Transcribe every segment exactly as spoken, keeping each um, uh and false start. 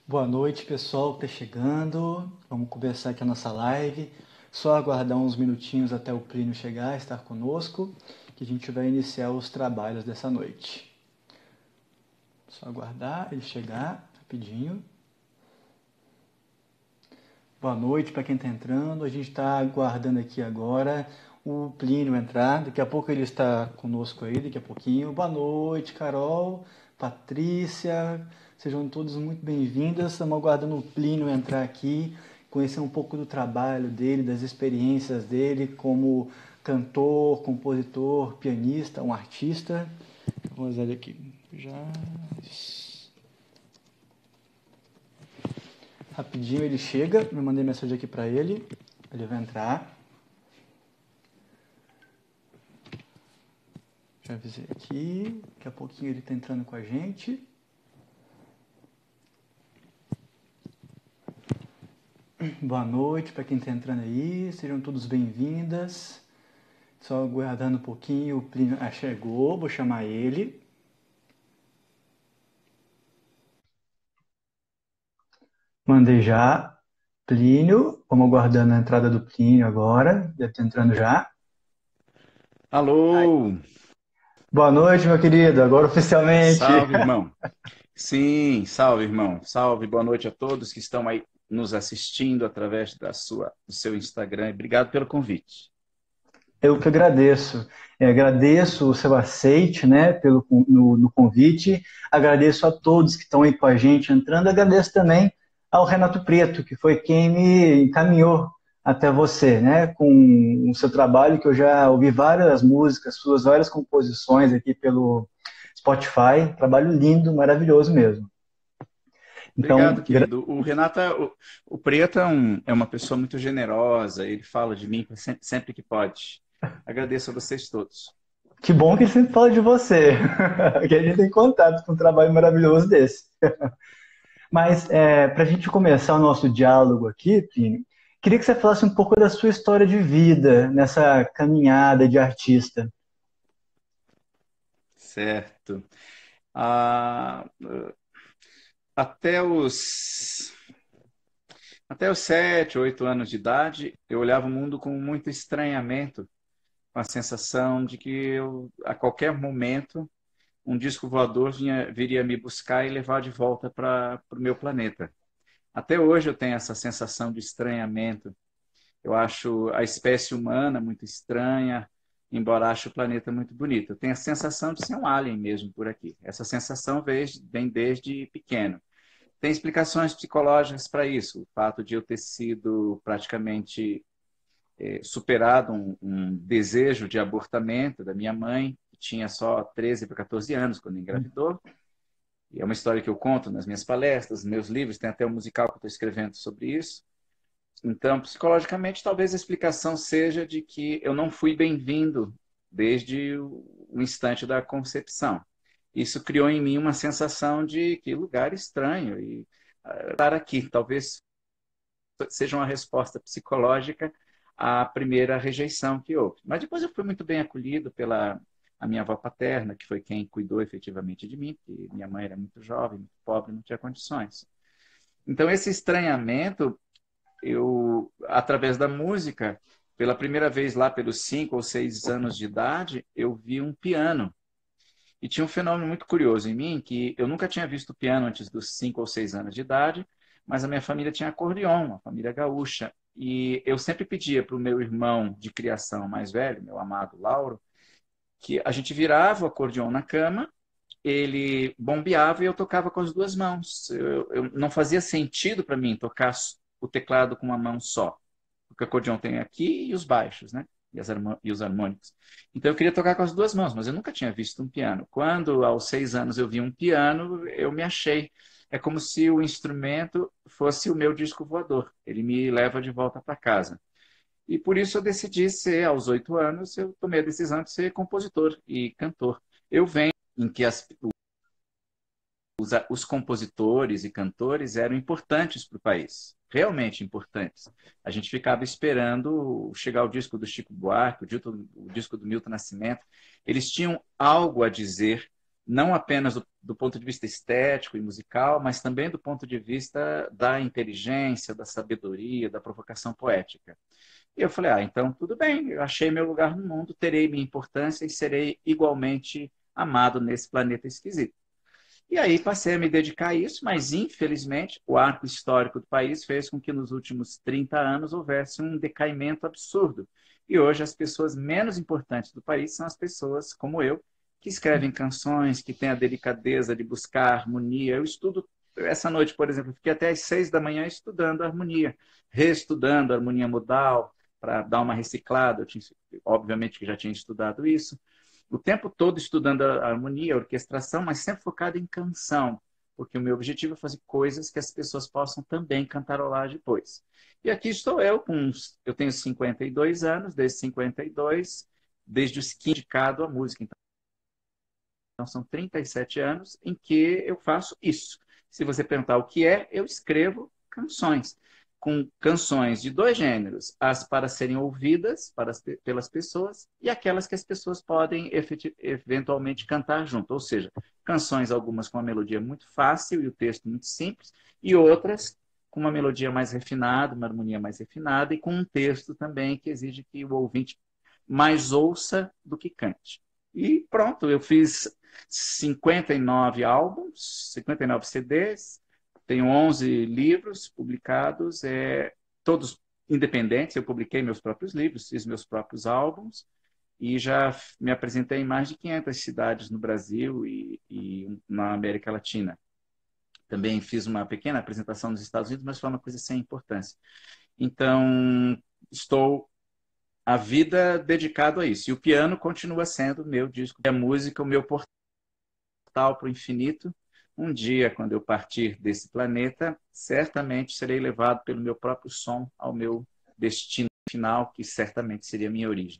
Boa noite, pessoal que está chegando. Vamos começar aqui a nossa live. Só aguardar uns minutinhos até o Plínio chegar, estar conosco, que a gente vai iniciar os trabalhos dessa noite. Só aguardar ele chegar rapidinho. Boa noite para quem está entrando. A gente está aguardando aqui agora o Plínio entrar. Daqui a pouco ele está conosco aí, daqui a pouquinho. Boa noite, Carol, Patrícia. Sejam todos muito bem-vindas. Estamos aguardando o Plínio entrar aqui, conhecer um pouco do trabalho dele, das experiências dele como cantor, compositor, pianista, um artista. Vamos ver aqui. Já... Rapidinho ele chega, me mandei mensagem aqui para ele, ele vai entrar. Já avisei aqui, daqui a pouquinho ele está entrando com a gente. Boa noite para quem está entrando aí, sejam todos bem-vindas. Só aguardando um pouquinho, o Plínio ah, chegou, vou chamar ele. Mandei já. Plínio, vamos aguardando a entrada do Plínio agora, deve estar entrando já. Alô! Boa noite, meu querido, agora oficialmente. Salve, irmão. Sim, salve, irmão. Salve, boa noite a todos que estão aí nos assistindo através da sua, do seu Instagram. Obrigado pelo convite. Eu que agradeço. É, agradeço o seu aceite, né, pelo, no, no convite. Agradeço a todos que estão aí com a gente entrando. Agradeço também ao Renato Preto, que foi quem me encaminhou até você, né, com o seu trabalho, que eu já ouvi várias músicas, suas várias composições aqui pelo Spotify. Trabalho lindo, maravilhoso mesmo. Obrigado, Então, gra- querido. O Renato, é- o, o Preto é, um- é uma pessoa muito generosa, ele fala de mim sempre, sempre que pode. Agradeço a vocês todos. que bom que ele sempre fala de você, que a gente tem contato com um trabalho maravilhoso desse. Mas é, para a gente começar o nosso diálogo aqui, Plínio, queria que você falasse um pouco da sua história de vida nessa caminhada de artista. Certo. Ah, até os Até os sete, oito anos de idade, eu olhava o mundo com muito estranhamento, com a sensação de que eu, a qualquer momento um disco voador vinha, viria me buscar e levar de volta para o meu planeta. Até hoje eu tenho essa sensação de estranhamento. Eu acho a espécie humana muito estranha, embora ache o planeta muito bonito. Eu tenho a sensação de ser um alien mesmo por aqui. Essa sensação vem desde pequeno. Tem explicações psicológicas para isso. O fato de eu ter sido praticamente eh, superado um, um desejo de abortamento da minha mãe, que tinha só treze para quatorze anos quando engravidou. E é uma história que eu conto nas minhas palestras, nos meus livros, tem até um musical que eu estou escrevendo sobre isso. Então, psicologicamente, talvez a explicação seja de que eu não fui bem-vindo desde o instante da concepção. Isso criou em mim uma sensação de que lugar estranho e uh, estar aqui. Talvez seja uma resposta psicológica à primeira rejeição que houve. Mas depois eu fui muito bem acolhido pela a minha avó paterna, que foi quem cuidou efetivamente de mim, porque minha mãe era muito jovem, muito pobre, não tinha condições. Então, esse estranhamento, eu, através da música, pela primeira vez lá pelos cinco ou seis anos de idade, eu vi um piano. E tinha um fenômeno muito curioso em mim, que eu nunca tinha visto piano antes dos cinco ou seis anos de idade, mas a minha família tinha acordeon, uma família gaúcha. E eu sempre pedia para o meu irmão de criação mais velho, meu amado Lauro, que a gente virava o acordeon na cama, ele bombeava e eu tocava com as duas mãos. Eu, eu não fazia sentido para mim tocar o teclado com uma mão só, porque o acordeon tem aqui e os baixos, né? E, as e os harmônicos. Então eu queria tocar com as duas mãos, mas eu nunca tinha visto um piano. Quando aos seis anos eu vi um piano, eu me achei. É como se o instrumento fosse o meu disco voador. Ele me leva de volta para casa. E por isso eu decidi ser, aos oito anos, eu tomei a decisão de ser compositor e cantor. Eu venho em que as, os, os compositores e cantores eram importantes para o país, realmente importantes. A gente ficava esperando chegar o disco do Chico Buarque, o disco, o disco do Milton Nascimento. Eles tinham algo a dizer não apenas do, do ponto de vista estético e musical, mas também do ponto de vista da inteligência, da sabedoria, da provocação poética. E eu falei, ah, então tudo bem, eu achei meu lugar no mundo, terei minha importância e serei igualmente amado nesse planeta esquisito. E aí passei a me dedicar a isso, mas infelizmente o arco histórico do país fez com que nos últimos trinta anos houvesse um decaimento absurdo. E hoje as pessoas menos importantes do país são as pessoas como eu, que escrevem canções, que têm a delicadeza de buscar harmonia. Eu estudo, essa noite, por exemplo, fiquei até às seis da manhã estudando harmonia, reestudando a harmonia modal, para dar uma reciclada. Eu tinha, obviamente que já tinha estudado isso. O tempo todo estudando a harmonia, a orquestração, mas sempre focado em canção, porque o meu objetivo é fazer coisas que as pessoas possam também cantarolar depois. E aqui estou eu, com eu tenho cinquenta e dois anos, desde cinquenta e dois, desde os quinze dedicado à música. Então, são trinta e sete anos em que eu faço isso. Se você perguntar o que é, eu escrevo canções, com canções de dois gêneros, as para serem ouvidas para as, pelas pessoas e aquelas que as pessoas podem eventualmente cantar junto. Ou seja, canções algumas com uma melodia muito fácil e o texto muito simples, e outras com uma melodia mais refinada, uma harmonia mais refinada e com um texto também que exige que o ouvinte mais ouça do que cante. E pronto, eu fiz cinquenta e nove álbuns, cinquenta e nove C Ds, tenho onze livros publicados, é, todos independentes. Eu publiquei meus próprios livros, fiz meus próprios álbuns e já me apresentei em mais de quinhentas cidades no Brasil e, e na América Latina. Também fiz uma pequena apresentação nos Estados Unidos, mas foi uma coisa sem importância. Então, estou a vida dedicado a isso. E o piano continua sendo o meu disco, a música, o meu portal para o infinito. Um dia, quando eu partir desse planeta, certamente serei levado pelo meu próprio som ao meu destino final, que certamente seria a minha origem.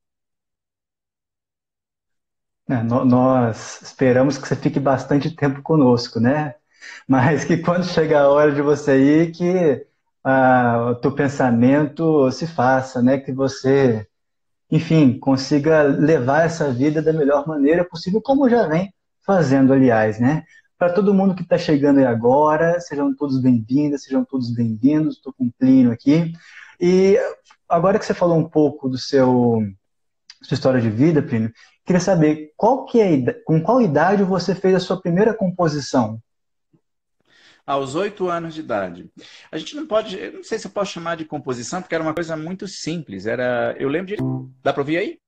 É, no- nós esperamos que você fique bastante tempo conosco, né? Mas que quando chegar a hora de você ir, que ah, o teu pensamento se faça, né? Que você, enfim, consiga levar essa vida da melhor maneira possível, como já vem fazendo, aliás, né? Para todo mundo que está chegando aí agora, sejam todos bem-vindas, sejam todos bem-vindos. Estou com o Plínio aqui. E agora que você falou um pouco do seu sua história de vida, Plínio, queria saber qual que é, a ida- com qual idade você fez a sua primeira composição? Aos oito anos de idade. A gente não pode, eu não sei se eu posso chamar de composição, porque era uma coisa muito simples. Era, eu lembro de. Dá para ouvir aí?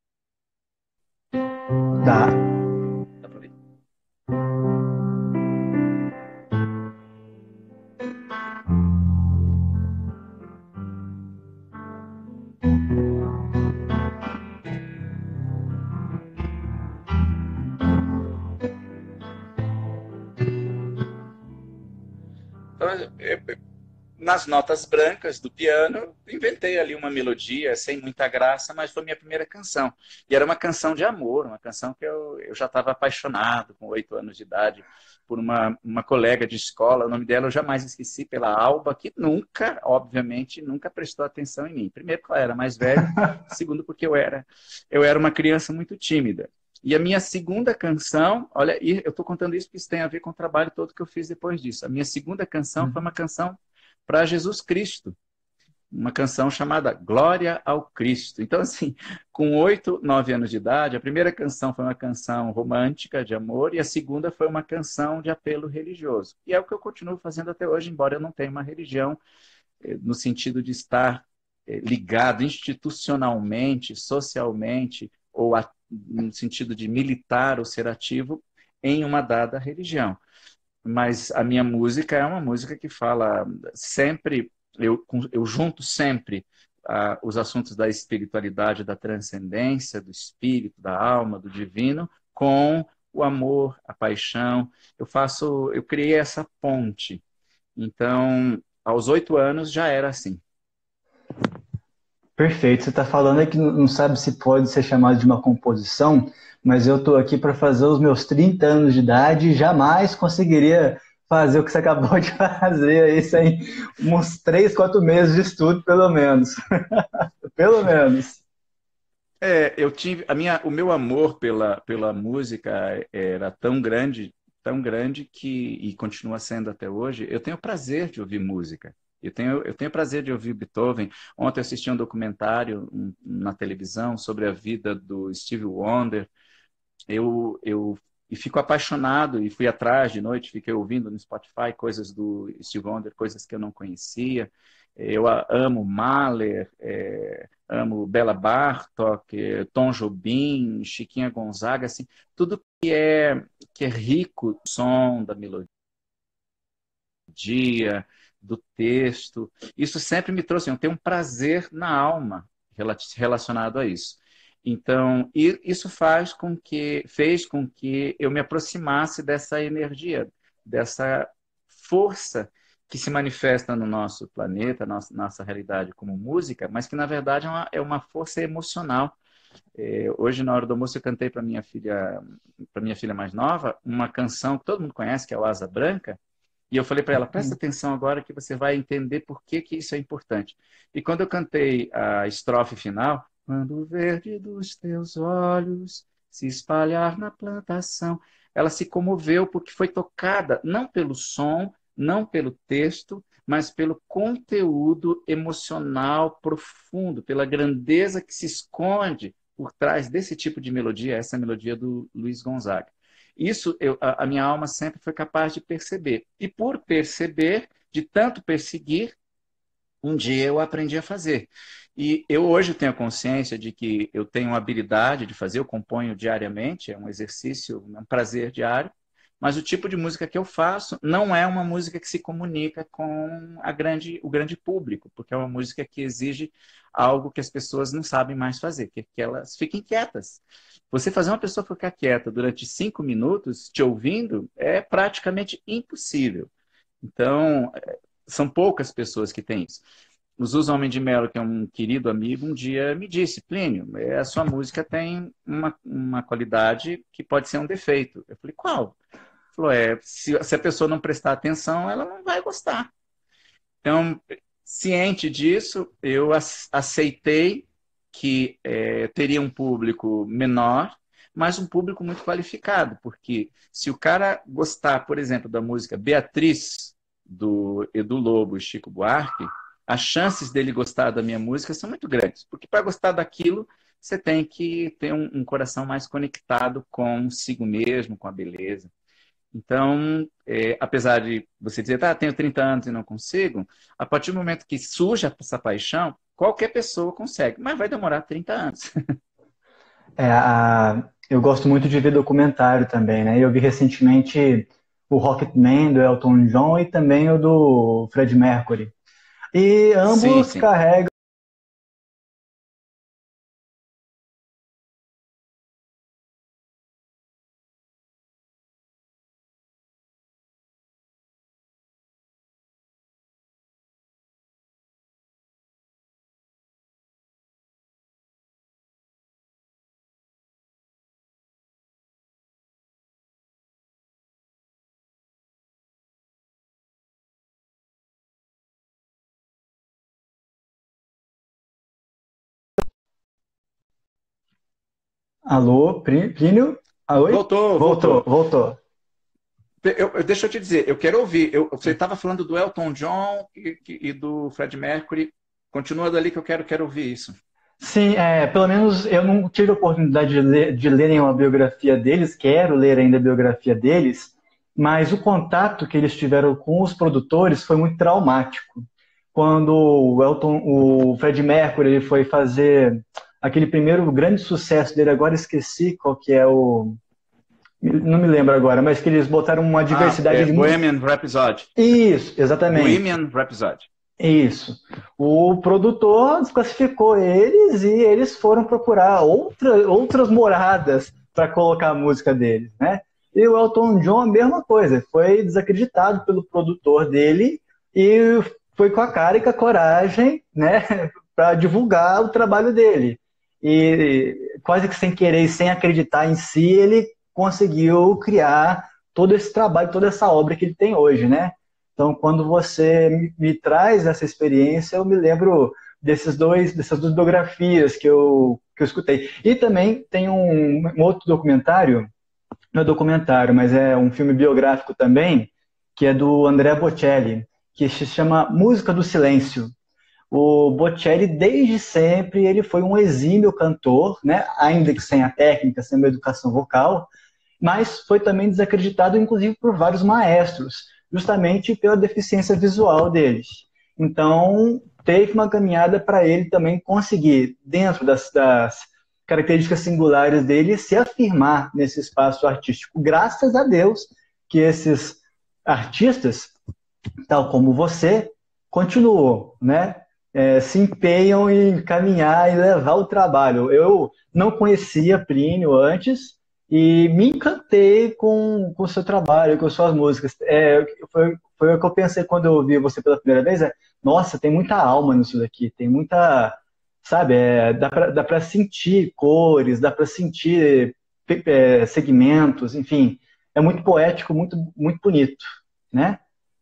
Dá. Dá para ouvir. Então, eu- eu- nas notas brancas do piano, inventei ali uma melodia sem muita graça, mas foi minha primeira canção. E era uma canção de amor, uma canção que eu, eu já estava apaixonado com oito anos de idade por uma, uma colega de escola. O nome dela eu jamais esqueci, pela Alba, que nunca, obviamente, nunca prestou atenção em mim. Primeiro, porque ela era mais velha, segundo, porque eu era, eu era uma criança muito tímida. E a minha segunda canção, olha, e eu estou contando isso porque isso tem a ver com o trabalho todo que eu fiz depois disso. A minha segunda canção foi uma canção para Jesus Cristo, uma canção chamada Glória ao Cristo. Então, assim, com oito, nove anos de idade, a primeira canção foi uma canção romântica de amor e a segunda foi uma canção de apelo religioso. E é o que eu continuo fazendo até hoje, embora eu não tenha uma religião eh, no sentido de estar eh, ligado institucionalmente, socialmente, ou a, no sentido de militar ou ser ativo em uma dada religião. Mas a minha música é uma música que fala sempre, eu, eu junto sempre ah, os assuntos da espiritualidade, da transcendência, do espírito, da alma, do divino, com o amor, a paixão. Eu faço, eu criei essa ponte. Então, aos oito anos já era assim. Perfeito. Você está falando aí que não não sabe se pode ser chamado de uma composição, mas eu estou aqui para fazer os meus trinta anos de idade e jamais conseguiria fazer o que você acabou de fazer aí sem uns três, quatro meses de estudo, pelo menos. Pelo menos. É, eu tive a minha, o meu amor pela, pela música era tão grande, tão grande que e continua sendo até hoje. Eu tenho prazer de ouvir música. Eu tenho, eu tenho prazer de ouvir Beethoven. Ontem eu assisti um documentário um, na televisão sobre a vida do Stevie Wonder. Eu, eu e fico apaixonado e fui atrás de noite, fiquei ouvindo no Spotify coisas do Steve Wonder, coisas que eu não conhecia. Eu a- amo Mahler, eh, amo Bela Bartok, eh, Tom Jobim, Chiquinha Gonzaga, assim, tudo que é que é rico do som, da melodia, do texto. Isso sempre me trouxe, eu tenho um prazer na alma rela- relacionado a isso. Então, e isso faz com que, fez com que eu me aproximasse dessa energia, dessa força que se manifesta no nosso planeta, nossa, nossa realidade como música, mas que na verdade é uma, é uma força emocional. É, hoje, na hora do almoço, eu cantei para minha filha, para minha filha mais nova, uma canção que todo mundo conhece, que é o Asa Branca, e eu falei para ela, presta atenção agora que você vai entender por que, que isso é importante. E quando eu cantei a estrofe final, quando o verde dos teus olhos se espalhar na plantação, ela se comoveu porque foi tocada não pelo som, não pelo texto, mas pelo conteúdo emocional profundo, pela grandeza que se esconde por trás desse tipo de melodia, essa melodia do Luiz Gonzaga. Isso eu, a, a minha alma sempre foi capaz de perceber. E por perceber, de tanto perseguir, um dia eu aprendi a fazer. E eu hoje tenho consciência de que eu tenho uma habilidade de fazer, eu componho diariamente, é um exercício, é um prazer diário, mas o tipo de música que eu faço não é uma música que se comunica com a grande, o grande público, porque é uma música que exige algo que as pessoas não sabem mais fazer, que, que elas fiquem quietas. Você fazer uma pessoa ficar quieta durante cinco minutos te ouvindo é praticamente impossível. Então, são poucas pessoas que têm isso. O Zusa Homem de Melo, que é um querido amigo, um dia me disse, Plínio, a sua música tem uma, uma qualidade que pode ser um defeito. Eu falei, qual? Ele falou, é, se, se a pessoa não prestar atenção, ela não vai gostar. Então, ciente disso, eu aceitei que é, teria um público menor, mas um público muito qualificado, porque se o cara gostar, por exemplo, da música Beatriz, do Edu Lobo e Chico Buarque, as chances dele gostar da minha música são muito grandes, porque para gostar daquilo, você tem que ter um, um coração mais conectado consigo mesmo, com a beleza. Então, é, apesar de você dizer, tá, tenho trinta anos e não consigo, a partir do momento que surge essa paixão, qualquer pessoa consegue, mas vai demorar trinta anos. É, a, eu gosto muito de ver documentário também, né? Eu vi recentemente o Rocketman do Elton John e também o do Fred Mercury. E Sim, ambos sim. carregam. Alô, Prí- Plínio? Ah, oi? Voltou, Voltou, voltou. voltou. Eu, eu- deixa eu te dizer, eu quero ouvir. Eu- você estava falando do Elton John e, e do Fred Mercury. Continua dali que eu quero, quero ouvir isso. Sim, é, pelo menos eu não tive a oportunidade de ler, de ler nenhuma biografia deles, quero ler ainda a biografia deles, mas o contato que eles tiveram com os produtores foi muito traumático. Quando o Elton, o Fred Mercury ele foi fazer aquele primeiro grande sucesso dele, agora esqueci qual que é o. Não me lembro agora, mas que eles botaram uma Ah, diversidade é de música. Bohemian Rhapsody. Isso, exatamente. Bohemian Rhapsody. Isso. O produtor desclassificou eles e eles foram procurar outra, outras moradas para colocar a música deles, né? E o Elton John, a mesma coisa, foi desacreditado pelo produtor dele e foi com a cara e com a coragem, né, para divulgar o trabalho dele. E quase que sem querer e sem acreditar em si, ele conseguiu criar todo esse trabalho, toda essa obra que ele tem hoje, né? Então, quando você me, me traz essa experiência, eu me lembro desses dois, dessas duas biografias que eu que eu escutei. E também tem um, um outro documentário, não é documentário, mas é um filme biográfico também, que é do Andrea Bocelli, que se chama Música do Silêncio. O Bocelli, desde sempre, ele foi um exímio cantor, né? Ainda que sem a técnica, sem a educação vocal, mas foi também desacreditado, inclusive, por vários maestros, justamente pela deficiência visual deles. Então, teve uma caminhada para ele também conseguir, dentro das, das características singulares dele, se afirmar nesse espaço artístico. Graças a Deus que esses artistas, tal como você, continuou, né? É, se empenham em caminhar e levar o trabalho. Eu não conhecia Plínio antes e me encantei com o seu trabalho, com suas músicas. É, foi, foi o que eu pensei quando eu ouvi você pela primeira vez. É, nossa, tem muita alma nisso daqui, tem muita, sabe, é, dá para dá para sentir cores, dá para sentir é, segmentos, enfim, é muito poético, muito, muito bonito, né?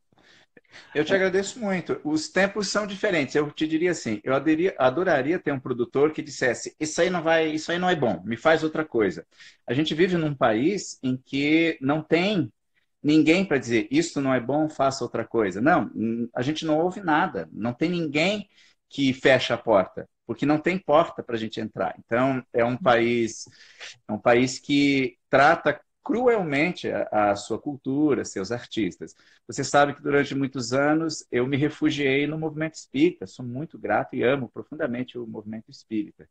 Eu te agradeço muito. Os tempos são diferentes. Eu te diria assim, eu aderia, adoraria ter um produtor que dissesse, isso aí não vai, isso aí não é bom, me faz outra coisa. A gente vive num país em que não tem ninguém para dizer, isso não é bom, faça outra coisa. Não, a gente não ouve nada. Não tem ninguém que fecha a porta, porque não tem porta para a gente entrar. Então, é um país, é um país que trata cruelmente a, a sua cultura, seus artistas. Você sabe que durante muitos anos eu me refugiei no movimento espírita, sou muito grato e amo profundamente o movimento espírita.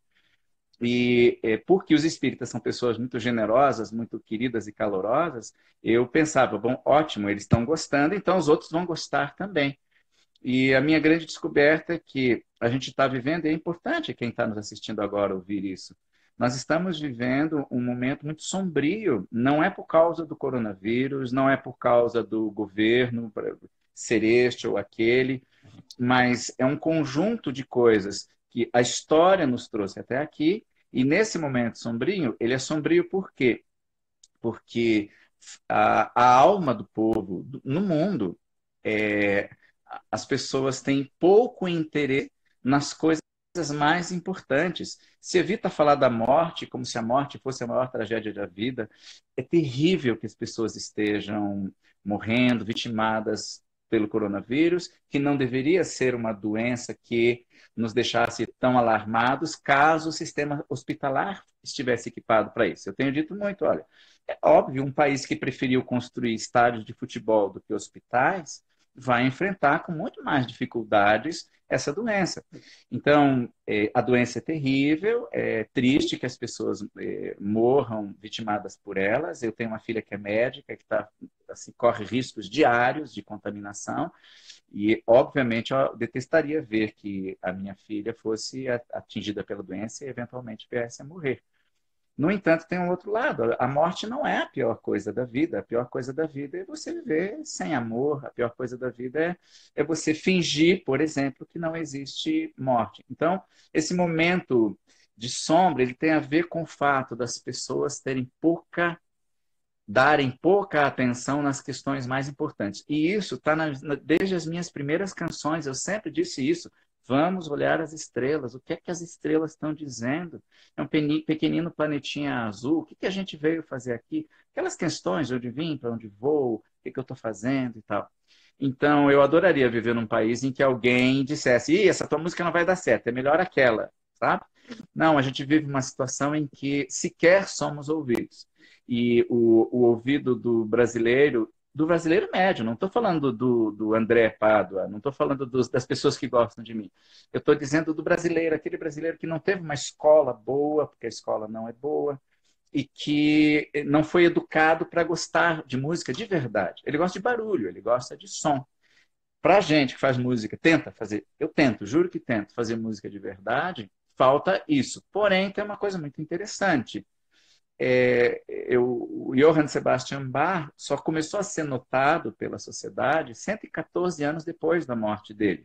E é, porque os espíritas são pessoas muito generosas, muito queridas e calorosas, eu pensava, bom, ótimo, eles estão gostando, então os outros vão gostar também. E a minha grande descoberta é que a gente está vivendo, e é importante quem está nos assistindo agora ouvir isso, nós estamos vivendo um momento muito sombrio, não é por causa do coronavírus, não é por causa do governo, ser este ou aquele, mas é um conjunto de coisas que a história nos trouxe até aqui, e nesse momento sombrio, ele é sombrio por quê? Porque a, a alma do povo no mundo, é, as pessoas têm pouco interesse nas coisas mais importantes. Se evita falar da morte como se a morte fosse a maior tragédia da vida. É terrível que as pessoas estejam morrendo, vitimadas pelo coronavírus, que não deveria ser uma doença que nos deixasse tão alarmados caso o sistema hospitalar estivesse equipado para isso. Eu tenho dito muito, olha, é óbvio, um país que preferiu construir estádios de futebol do que hospitais vai enfrentar com muito mais dificuldades essa doença. Então, é, a doença é terrível, é triste que as pessoas é, morram vitimadas por elas. Eu tenho uma filha que é médica, que tá, assim, corre riscos diários de contaminação, e, obviamente, eu detestaria ver que a minha filha fosse atingida pela doença e, eventualmente, viesse a morrer. No entanto, tem um outro lado. A morte não é a pior coisa da vida. A pior coisa da vida é você viver sem amor. A pior coisa da vida é, é você fingir, por exemplo, que não existe morte. Então, esse momento de sombra, ele tem a ver com o fato das pessoas terem pouca, darem pouca atenção nas questões mais importantes. E isso está desde as minhas primeiras canções. Eu sempre disse isso. Vamos olhar as estrelas. O que é que as estrelas estão dizendo? É um pequenino planetinha azul. O que, que a gente veio fazer aqui? Aquelas questões de onde vim, para onde vou, o que, que eu estou fazendo e tal. Então, eu adoraria viver num país em que alguém dissesse, Ih, essa tua música não vai dar certo, é melhor aquela, sabe? Não, a gente vive uma situação em que sequer somos ouvidos. E o, o ouvido do brasileiro do brasileiro médio, não estou falando do, do André Pádua, não estou falando dos, das pessoas que gostam de mim. Eu estou dizendo do brasileiro, aquele brasileiro que não teve uma escola boa, porque a escola não é boa, e que não foi educado para gostar de música de verdade. Ele gosta de barulho, ele gosta de som. Para a gente que faz música, tenta fazer, eu tento, juro que tento fazer música de verdade, falta isso. Porém, tem uma coisa muito interessante. É, eu, o Johann Sebastian Bach só começou a ser notado pela sociedade cento e quatorze anos depois da morte dele.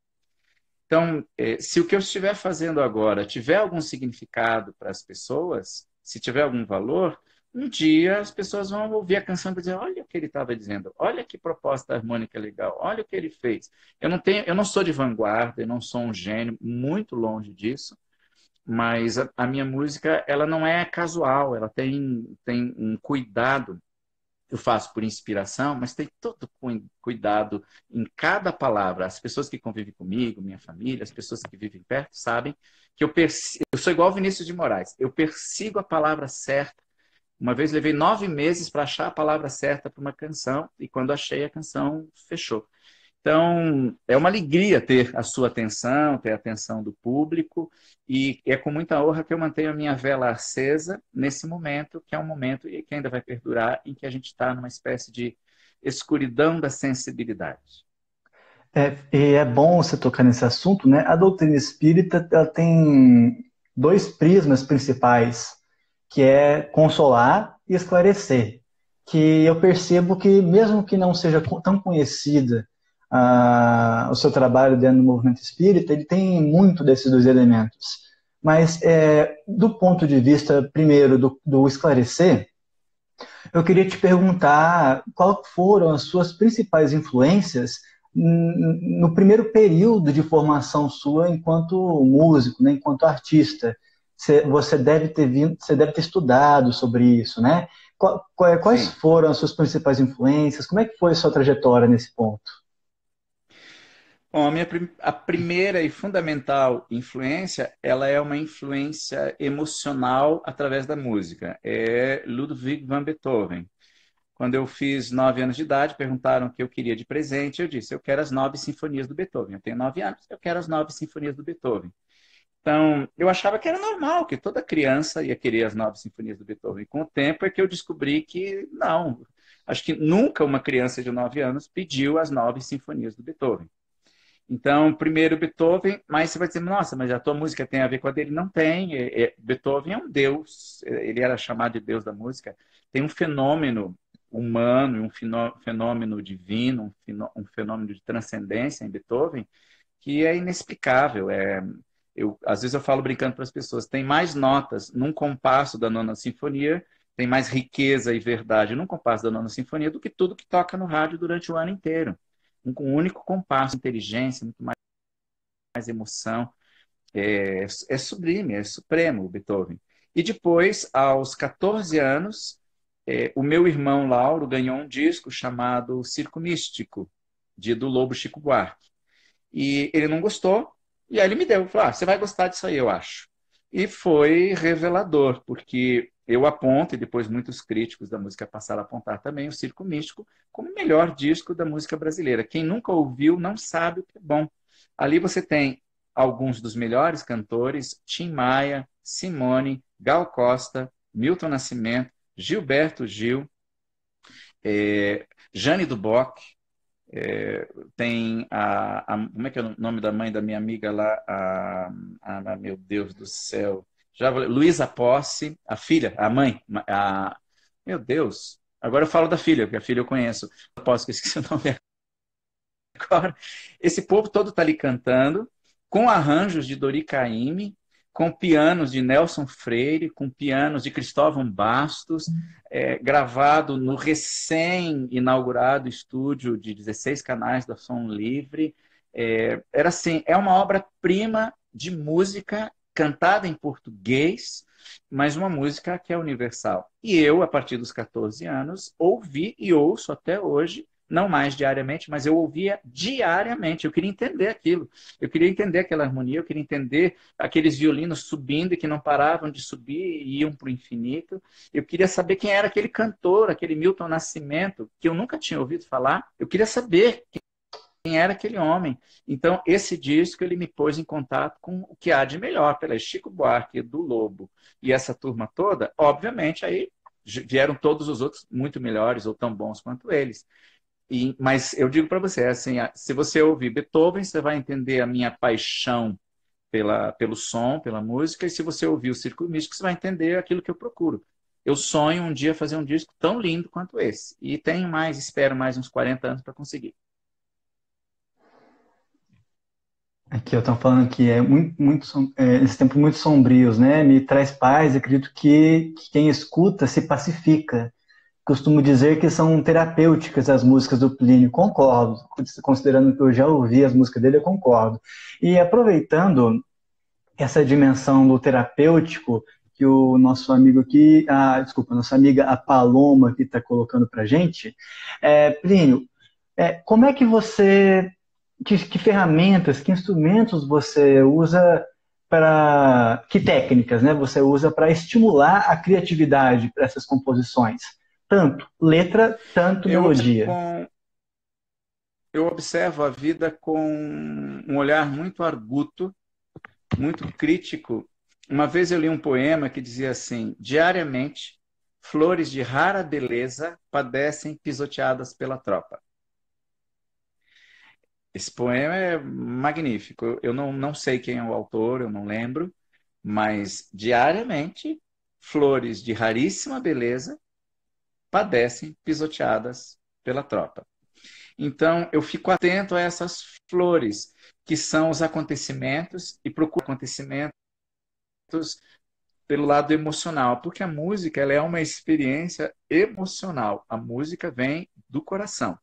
Então, é, se o que eu estiver fazendo agora tiver algum significado para as pessoas, se tiver algum valor, um dia as pessoas vão ouvir a canção e dizer, olha o que ele estava dizendo, olha que proposta harmônica legal, olha o que ele fez. Eu não tenho, eu não sou de vanguarda, eu não sou um gênio, muito longe disso, mas a, a minha música, ela não é casual, ela tem, tem um cuidado. Eu faço por inspiração, mas tem todo cuidado em cada palavra. As pessoas que convivem comigo, minha família, as pessoas que vivem perto, sabem que eu, persigo, eu sou igual ao Vinícius de Moraes. Eu persigo a palavra certa. Uma vez levei nove meses para achar a palavra certa para uma canção, e quando achei, a canção fechou. Então, é uma alegria ter a sua atenção, ter a atenção do público, e é com muita honra que eu mantenho a minha vela acesa nesse momento, que é um momento que ainda vai perdurar, em que a gente está numa espécie de escuridão da sensibilidade. É, e é bom você tocar nesse assunto, né? A doutrina espírita, ela tem dois prismas principais, que é consolar e esclarecer. Que eu percebo que, mesmo que não seja tão conhecida ah, o seu trabalho dentro do movimento espírita, ele tem muito desses dois elementos. Mas, é, do ponto de vista, primeiro, do, do esclarecer, eu queria te perguntar qual foram as suas principais influências no primeiro período de formação sua enquanto músico, né, enquanto artista. Você deve ter vindo, você deve ter estudado sobre isso, né? Quais Sim. foram as suas principais influências? Como é que foi a sua trajetória nesse ponto? Bom, a, minha, a primeira e fundamental influência, ela é uma influência emocional através da música. É Ludwig van Beethoven. Quando eu fiz nove anos de idade, perguntaram o que eu queria de presente. Eu disse, eu quero as nove sinfonias do Beethoven. Eu tenho nove anos, eu quero as nove sinfonias do Beethoven. Então, eu achava que era normal, que toda criança ia querer as nove sinfonias do Beethoven. Com o tempo é que eu descobri que não. Acho que nunca uma criança de nove anos pediu as nove sinfonias do Beethoven. Então, primeiro Beethoven, mas você vai dizer, nossa, mas a tua música tem a ver com a dele? Não tem. É, é, Beethoven é um deus, ele era chamado de deus da música. Tem um fenômeno humano, um fenômeno divino, um fenômeno de transcendência em Beethoven, que é inexplicável. É, eu, às vezes eu falo brincando para as pessoas, tem mais notas num compasso da Nona Sinfonia, tem mais riqueza e verdade num compasso da Nona Sinfonia do que tudo que toca no rádio durante o ano inteiro. Um, um único compasso, inteligência, muito mais, mais emoção. É, é sublime, é supremo o Beethoven. E depois, aos quatorze anos, é, o meu irmão Lauro ganhou um disco chamado Circo Místico, de, do Lobo Chico Buarque. E ele não gostou, e aí ele me deu. Falou, ah, você vai gostar disso aí, eu acho. E foi revelador, porque eu aponto, e depois muitos críticos da música passaram a apontar também, o Circo Místico como o melhor disco da música brasileira. Quem nunca ouviu não sabe o que é bom. Ali você tem alguns dos melhores cantores, Tim Maia, Simone, Gal Costa, Milton Nascimento, Gilberto Gil, é, Jane do Bock, é, tem a, a... Como é que é o nome da mãe da minha amiga lá? A, a, meu Deus do céu. Já, Luísa Posse, a filha, a mãe. A, meu Deus. Agora eu falo da filha, porque a filha eu conheço. Posso que eu esqueci o nome agora. Esse povo todo está ali cantando, com arranjos de Dori Caymmi, com pianos de Nelson Freire, com pianos de Cristóvão Bastos, é, gravado no recém-inaugurado estúdio de dezesseis canais da Som Livre. É, era assim, é uma obra-prima de música cantada em português, mas uma música que é universal. E eu, a partir dos quatorze anos, ouvi e ouço até hoje, não mais diariamente, mas eu ouvia diariamente. Eu queria entender aquilo. Eu queria entender aquela harmonia, eu queria entender aqueles violinos subindo e que não paravam de subir e iam para o infinito. Eu queria saber quem era aquele cantor, aquele Milton Nascimento, que eu nunca tinha ouvido falar. Eu queria saber quem era aquele homem. Então, esse disco ele me pôs em contato com o que há de melhor, pela Chico Buarque, do Lobo e essa turma toda. Obviamente, aí vieram todos os outros muito melhores ou tão bons quanto eles. E, mas eu digo para você, assim, se você ouvir Beethoven, você vai entender a minha paixão pela, pelo som, pela música, e se você ouvir o Circo Místico, você vai entender aquilo que eu procuro. Eu sonho um dia fazer um disco tão lindo quanto esse. E tenho mais, espero mais uns quarenta anos para conseguir. Aqui eu estou falando que é muito, muito é, esses tempos muito sombrios, né? Me traz paz. Acredito que, que quem escuta se pacifica. Costumo dizer que são terapêuticas as músicas do Plínio, concordo. Considerando que eu já ouvi as músicas dele, eu concordo. E aproveitando essa dimensão do terapêutico que o nosso amigo aqui, a, desculpa, nossa amiga a Paloma aqui está colocando para gente. É, Plínio, é, como é que você, que, que ferramentas, que instrumentos você usa para, que técnicas, né, você usa para estimular a criatividade para essas composições? Tanto letra, tanto Eu observo, melodia. com, eu observo a vida com um olhar muito arguto, muito crítico. Uma vez eu li um poema que dizia assim: diariamente, flores de rara beleza padecem pisoteadas pela tropa. Esse poema é magnífico. Eu não, não sei quem é o autor, eu não lembro, mas diariamente, flores de raríssima beleza padecem pisoteadas pela tropa. Então, eu fico atento a essas flores, que são os acontecimentos, e procuro acontecimentos pelo lado emocional, porque a música ela é uma experiência emocional. A música vem do coração.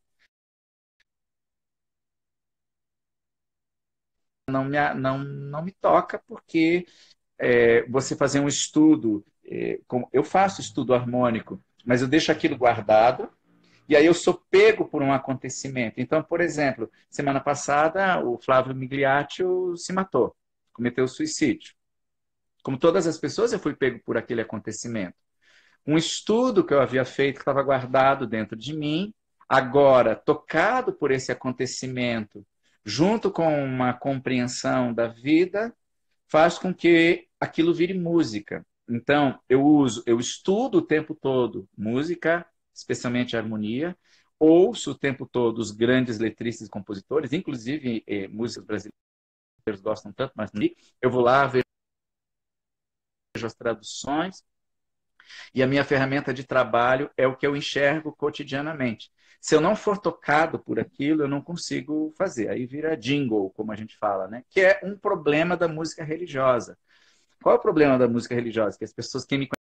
Não me, não, não me toca porque é, você fazer um estudo, é, com, eu faço estudo harmônico, mas eu deixo aquilo guardado e aí eu sou pego por um acontecimento. Então, por exemplo, semana passada o Flávio Migliaccio se matou, cometeu suicídio. Como todas as pessoas, eu fui pego por aquele acontecimento. Um estudo que eu havia feito, que estava guardado dentro de mim, agora tocado por esse acontecimento, junto com uma compreensão da vida, faz com que aquilo vire música. Então, eu uso, eu estudo o tempo todo música, especialmente a harmonia, ouço o tempo todo os grandes letristas e compositores, inclusive eh, músicas brasileiras gostam tanto, mas não li. Eu vou lá, vejo as traduções, e a minha ferramenta de trabalho é o que eu enxergo cotidianamente. Se eu não for tocado por aquilo, eu não consigo fazer. Aí vira jingle, como a gente fala, né? Que é um problema da música religiosa. Qual é o problema da música religiosa? Que as pessoas que me conhecem...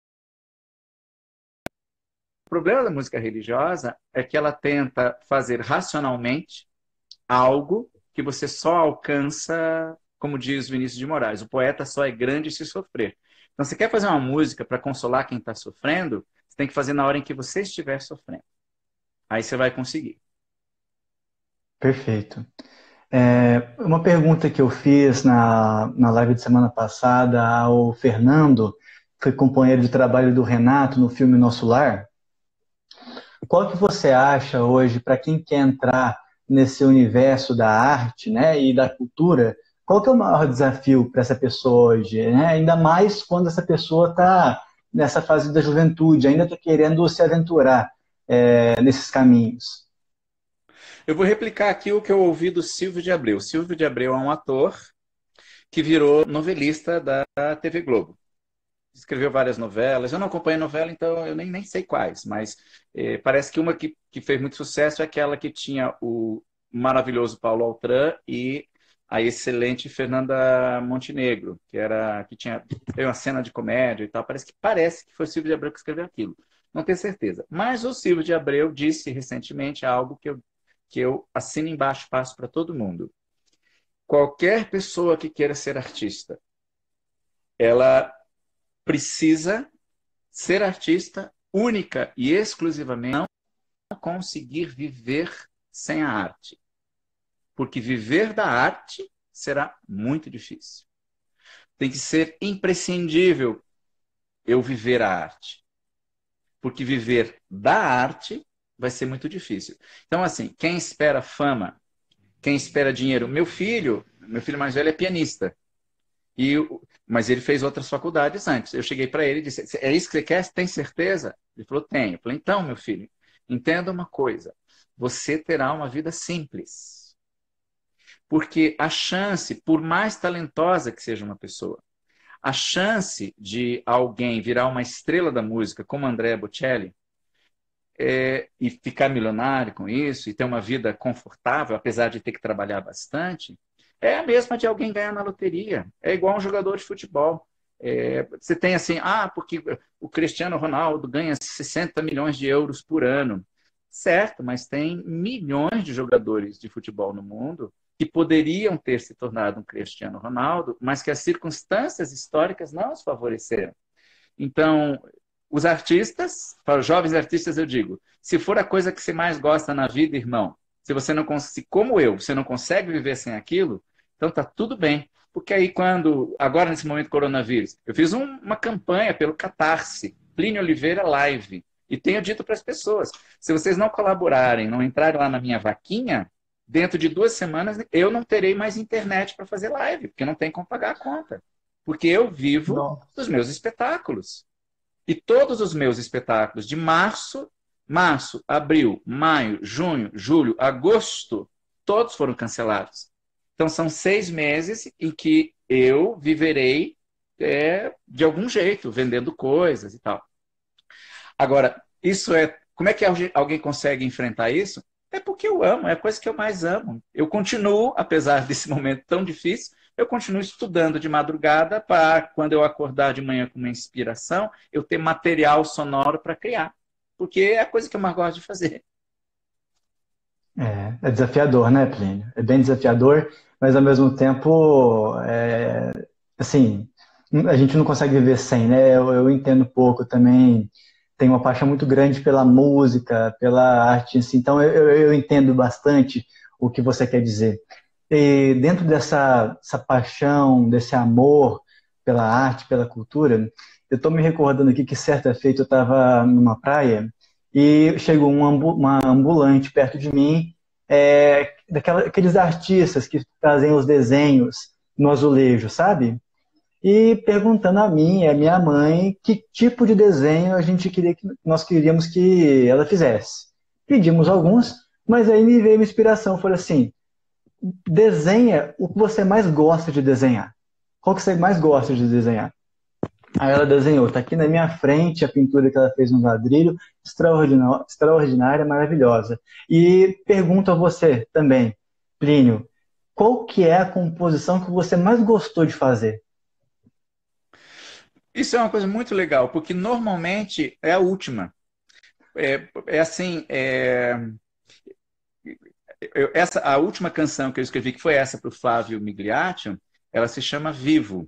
O problema da música religiosa é que ela tenta fazer racionalmente algo que você só alcança, como diz Vinícius de Moraes, o poeta só é grande se sofrer. Então, você quer fazer uma música para consolar quem está sofrendo, você tem que fazer na hora em que você estiver sofrendo. Aí você vai conseguir. Perfeito. É, uma pergunta que eu fiz na, na live de semana passada ao Fernando, que foi companheiro de trabalho do Renato no filme Nosso Lar. Qual que você acha hoje, para quem quer entrar nesse universo da arte, né, e da cultura, qual que é o maior desafio para essa pessoa hoje, né? Ainda mais quando essa pessoa está nessa fase da juventude, ainda está querendo se aventurar é, nesses caminhos. Eu vou replicar aqui o que eu ouvi do Silvio de Abreu. Silvio de Abreu é um ator que virou novelista da T V Globo. Escreveu várias novelas. Eu não acompanho novela, então eu nem, nem sei quais, mas eh, parece que uma que, que fez muito sucesso é aquela que tinha o maravilhoso Paulo Altran e a excelente Fernanda Montenegro, que era que tinha teve uma cena de comédia e tal. Parece que parece que foi o Silvio de Abreu que escreveu aquilo. Não tenho certeza. Mas o Silvio de Abreu disse recentemente algo que eu, que eu assino embaixo, passo para todo mundo. Qualquer pessoa que queira ser artista, ela precisa ser artista única e exclusivamente, não conseguir viver sem a arte. Porque viver da arte será muito difícil. Tem que ser imprescindível eu viver a arte. Porque viver da arte vai ser muito difícil. Então, assim, quem espera fama, quem espera dinheiro, meu filho, meu filho mais velho é pianista. E, mas ele fez outras faculdades antes. Eu cheguei para ele e disse: é isso que você quer? Tem certeza? Ele falou: tenho. Eu falei: então, meu filho, entenda uma coisa. Você terá uma vida simples. Porque a chance, por mais talentosa que seja uma pessoa, a chance de alguém virar uma estrela da música, como Andrea Bocelli, é, e ficar milionário com isso, e ter uma vida confortável, apesar de ter que trabalhar bastante, é a mesma de alguém ganhar na loteria. É igual um jogador de futebol. É, você tem assim, ah, porque o Cristiano Ronaldo ganha sessenta milhões de euros por ano. Certo, mas tem milhões de jogadores de futebol no mundo que poderiam ter se tornado um Cristiano Ronaldo, mas que as circunstâncias históricas não os favoreceram. Então, os artistas, para os jovens artistas eu digo, se for a coisa que você mais gosta na vida, irmão, se você não consegue, como eu, você não consegue viver sem aquilo, então tá tudo bem. Porque aí quando, agora nesse momento coronavírus, eu fiz um, uma campanha pelo Catarse, Plínio Oliveira Live, e tenho dito para as pessoas, se vocês não colaborarem, não entrarem lá na minha vaquinha, dentro de duas semanas eu não terei mais internet para fazer live, porque não tem como pagar a conta. Porque eu vivo Não. dos meus espetáculos. E todos os meus espetáculos de março, março, abril, maio, junho, julho, agosto, todos foram cancelados. Então são seis meses em que eu viverei é, de algum jeito, vendendo coisas e tal. Agora, isso é. Como é que alguém consegue enfrentar isso? É porque eu amo, é a coisa que eu mais amo. Eu continuo, apesar desse momento tão difícil, eu continuo estudando de madrugada para, quando eu acordar de manhã com uma inspiração, eu ter material sonoro para criar. Porque é a coisa que eu mais gosto de fazer. É, é desafiador, né, Plínio? É bem desafiador, mas ao mesmo tempo, é, assim, a gente não consegue viver sem, né? Eu, eu entendo pouco também, tenho uma paixão muito grande pela música, pela arte, assim, então eu, eu eu entendo bastante o que você quer dizer. E dentro dessa, essa paixão, desse amor pela arte, pela cultura, eu estou me recordando aqui que certa feita eu estava numa praia e chegou um ambu- uma ambulante perto de mim, é, daquela, aqueles artistas que fazem os desenhos no azulejo, sabe? E perguntando a mim e a minha mãe que tipo de desenho a gente queria que nós queríamos que ela fizesse. Pedimos alguns, mas aí me veio uma inspiração, falei assim, desenha o que você mais gosta de desenhar. Qual que você mais gosta de desenhar? Aí ela desenhou, está aqui na minha frente a pintura que ela fez no ladrilho, extraordinária, extraordinária, maravilhosa. E pergunto a você também, Plínio, qual que é a composição que você mais gostou de fazer? Isso é uma coisa muito legal, porque normalmente é a última. É, é assim, é, eu- essa, a última canção que eu escrevi, que foi essa para o Flávio Migliaccio, ela se chama Vivo.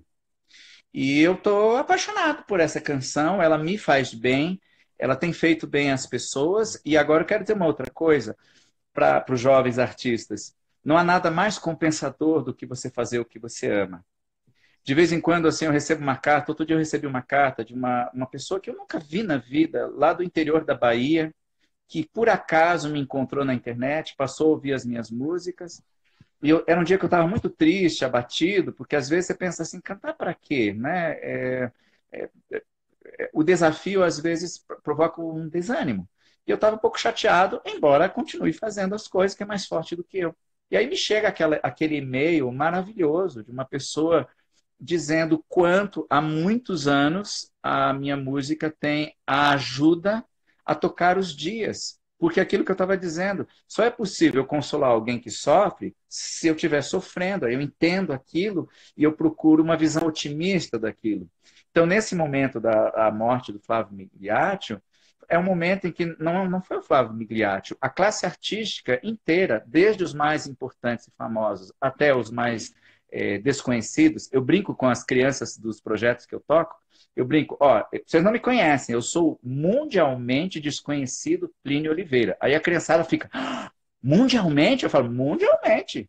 E eu estou apaixonado por essa canção, ela me faz bem, ela tem feito bem às pessoas, e agora eu quero dizer uma outra coisa para os jovens artistas. Não há nada mais compensador do que você fazer o que você ama. De vez em quando, assim, eu recebo uma carta, outro dia eu recebi uma carta de uma, uma pessoa que eu nunca vi na vida, lá do interior da Bahia, que por acaso me encontrou na internet, passou a ouvir as minhas músicas, e eu, era um dia que eu estava muito triste, abatido, porque às vezes você pensa assim, cantar para quê? Né? É, é, é, o desafio, às vezes, provoca um desânimo. E eu estava um pouco chateado, embora continue fazendo as coisas que é mais forte do que eu. E aí me chega aquela, aquele e-mail maravilhoso de uma pessoa dizendo quanto há muitos anos a minha música tem a ajuda a tocar os dias. Porque aquilo que eu estava dizendo, só é possível consolar alguém que sofre se eu estiver sofrendo. Eu entendo aquilo e eu procuro uma visão otimista daquilo. Então, nesse momento da a morte do Flávio Migliaccio, é um momento em que não, não foi o Flávio Migliaccio, a classe artística inteira, desde os mais importantes e famosos até os mais é, desconhecidos, eu brinco com as crianças dos projetos que eu toco, eu brinco, ó, vocês não me conhecem, eu sou mundialmente desconhecido Plínio Oliveira. Aí a criançada fica, ah, mundialmente? Eu falo, mundialmente,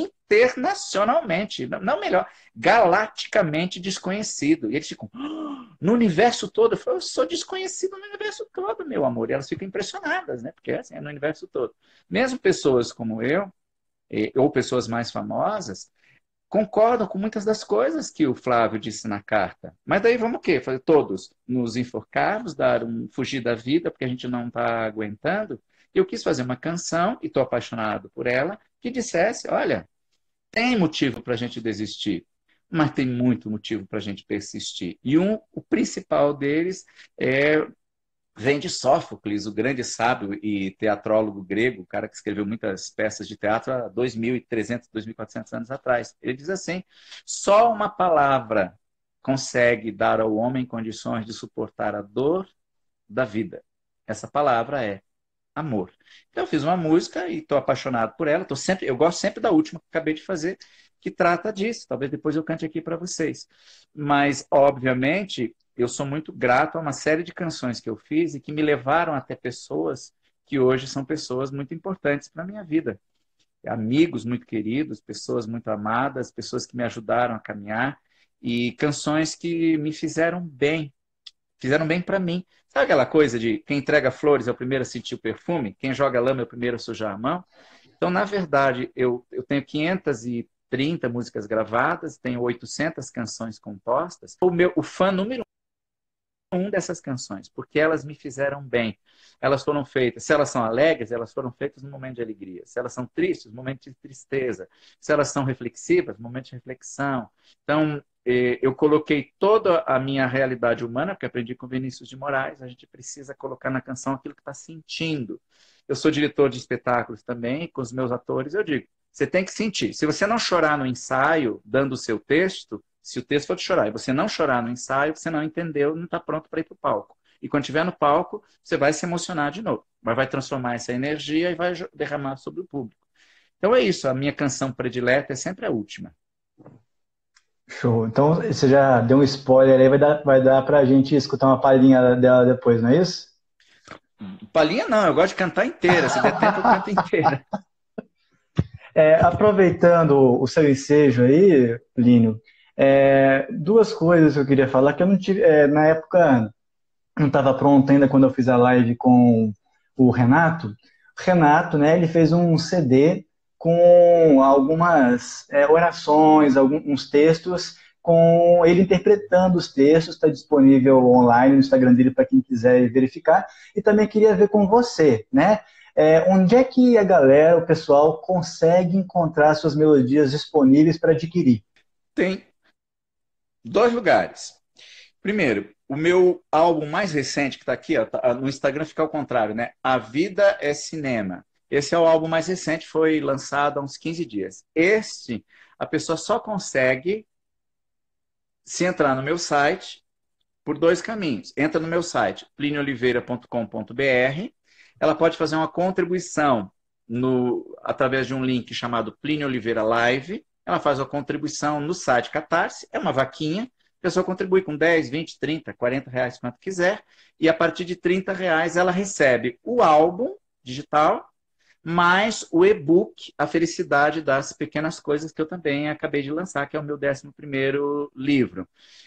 internacionalmente, não melhor, galaticamente desconhecido. E eles ficam, ah, no universo todo? Eu falo, eu sou desconhecido no universo todo, meu amor. E elas ficam impressionadas, né? Porque assim, é no universo todo. Mesmo pessoas como eu, ou pessoas mais famosas, concordam com muitas das coisas que o Flávio disse na carta. Mas daí vamos o quê? Fazer todos nos enforcarmos, dar um fugir da vida, porque a gente não está aguentando. Eu quis fazer uma canção, e estou apaixonado por ela, que dissesse, olha, tem motivo para a gente desistir, mas tem muito motivo para a gente persistir. E um, o principal deles é vem de Sófocles, o grande sábio e teatrólogo grego, o cara que escreveu muitas peças de teatro há dois mil e trezentos, dois mil e quatrocentos anos atrás. Ele diz assim, só uma palavra consegue dar ao homem condições de suportar a dor da vida. Essa palavra é amor. Então eu fiz uma música e estou apaixonado por ela. Tô sempre, eu gosto sempre da última que acabei de fazer, que trata disso. Talvez depois eu cante aqui para vocês. Mas, obviamente, eu sou muito grato a uma série de canções que eu fiz e que me levaram até pessoas que hoje são pessoas muito importantes para a minha vida. Amigos muito queridos, pessoas muito amadas, pessoas que me ajudaram a caminhar e canções que me fizeram bem, fizeram bem para mim. Sabe aquela coisa de quem entrega flores é o primeiro a sentir o perfume, quem joga lama é o primeiro a sujar a mão? Então, na verdade, eu, eu tenho quinhentas e trinta músicas gravadas, tenho oitocentas canções compostas. O meu, o fã número um dessas canções, porque elas me fizeram bem. Elas foram feitas, se elas são alegres, elas foram feitas no momento de alegria. Se elas são tristes, no momento de tristeza. Se elas são reflexivas, no momento de reflexão. Então, eh, eu coloquei toda a minha realidade humana, porque aprendi com Vinícius de Moraes, a gente precisa colocar na canção aquilo que está sentindo. Eu sou diretor de espetáculos também, com os meus atores, eu digo, você tem que sentir. Se você não chorar no ensaio, dando o seu texto, se o texto for de chorar e você não chorar no ensaio, você não entendeu, não está pronto para ir para o palco. E quando estiver no palco, você vai se emocionar de novo. Mas vai transformar essa energia e vai derramar sobre o público. Então é isso, a minha canção predileta é sempre a última. Show. Então, você já deu um spoiler aí, vai dar, vai dar pra gente escutar uma palhinha dela depois, não é isso? Palhinha não, eu gosto de cantar inteira. Se der tempo, eu canto inteira. É, aproveitando o seu ensejo aí, Plínio, é, duas coisas que eu queria falar, que eu não tive, é, na época não estava pronto ainda quando eu fiz a live com o Renato. O Renato, né, ele fez um C D com algumas é, orações, alguns textos, com ele interpretando os textos, está disponível online no Instagram dele para quem quiser verificar. E também queria ver com você, né? É, onde é que a galera, o pessoal, consegue encontrar suas melodias disponíveis para adquirir? Tem dois lugares. Primeiro, o meu álbum mais recente, que está aqui, ó, tá, no Instagram fica ao contrário, né? A Vida é Cinema. Esse é o álbum mais recente, foi lançado há uns quinze dias. Este, a pessoa só consegue se entrar no meu site por dois caminhos. Entra no meu site, plinio oliveira ponto com ponto br. Ela pode fazer uma contribuição no, através de um link chamado Plínio Oliveira Live. Ela faz a contribuição no site Catarse, é uma vaquinha. A pessoa contribui com dez, vinte, trinta, quarenta reais, quanto quiser. E a partir de trinta reais ela recebe o álbum digital, mais o e-book A Felicidade das Pequenas Coisas, que eu também acabei de lançar, que é o meu décimo primeiro livro.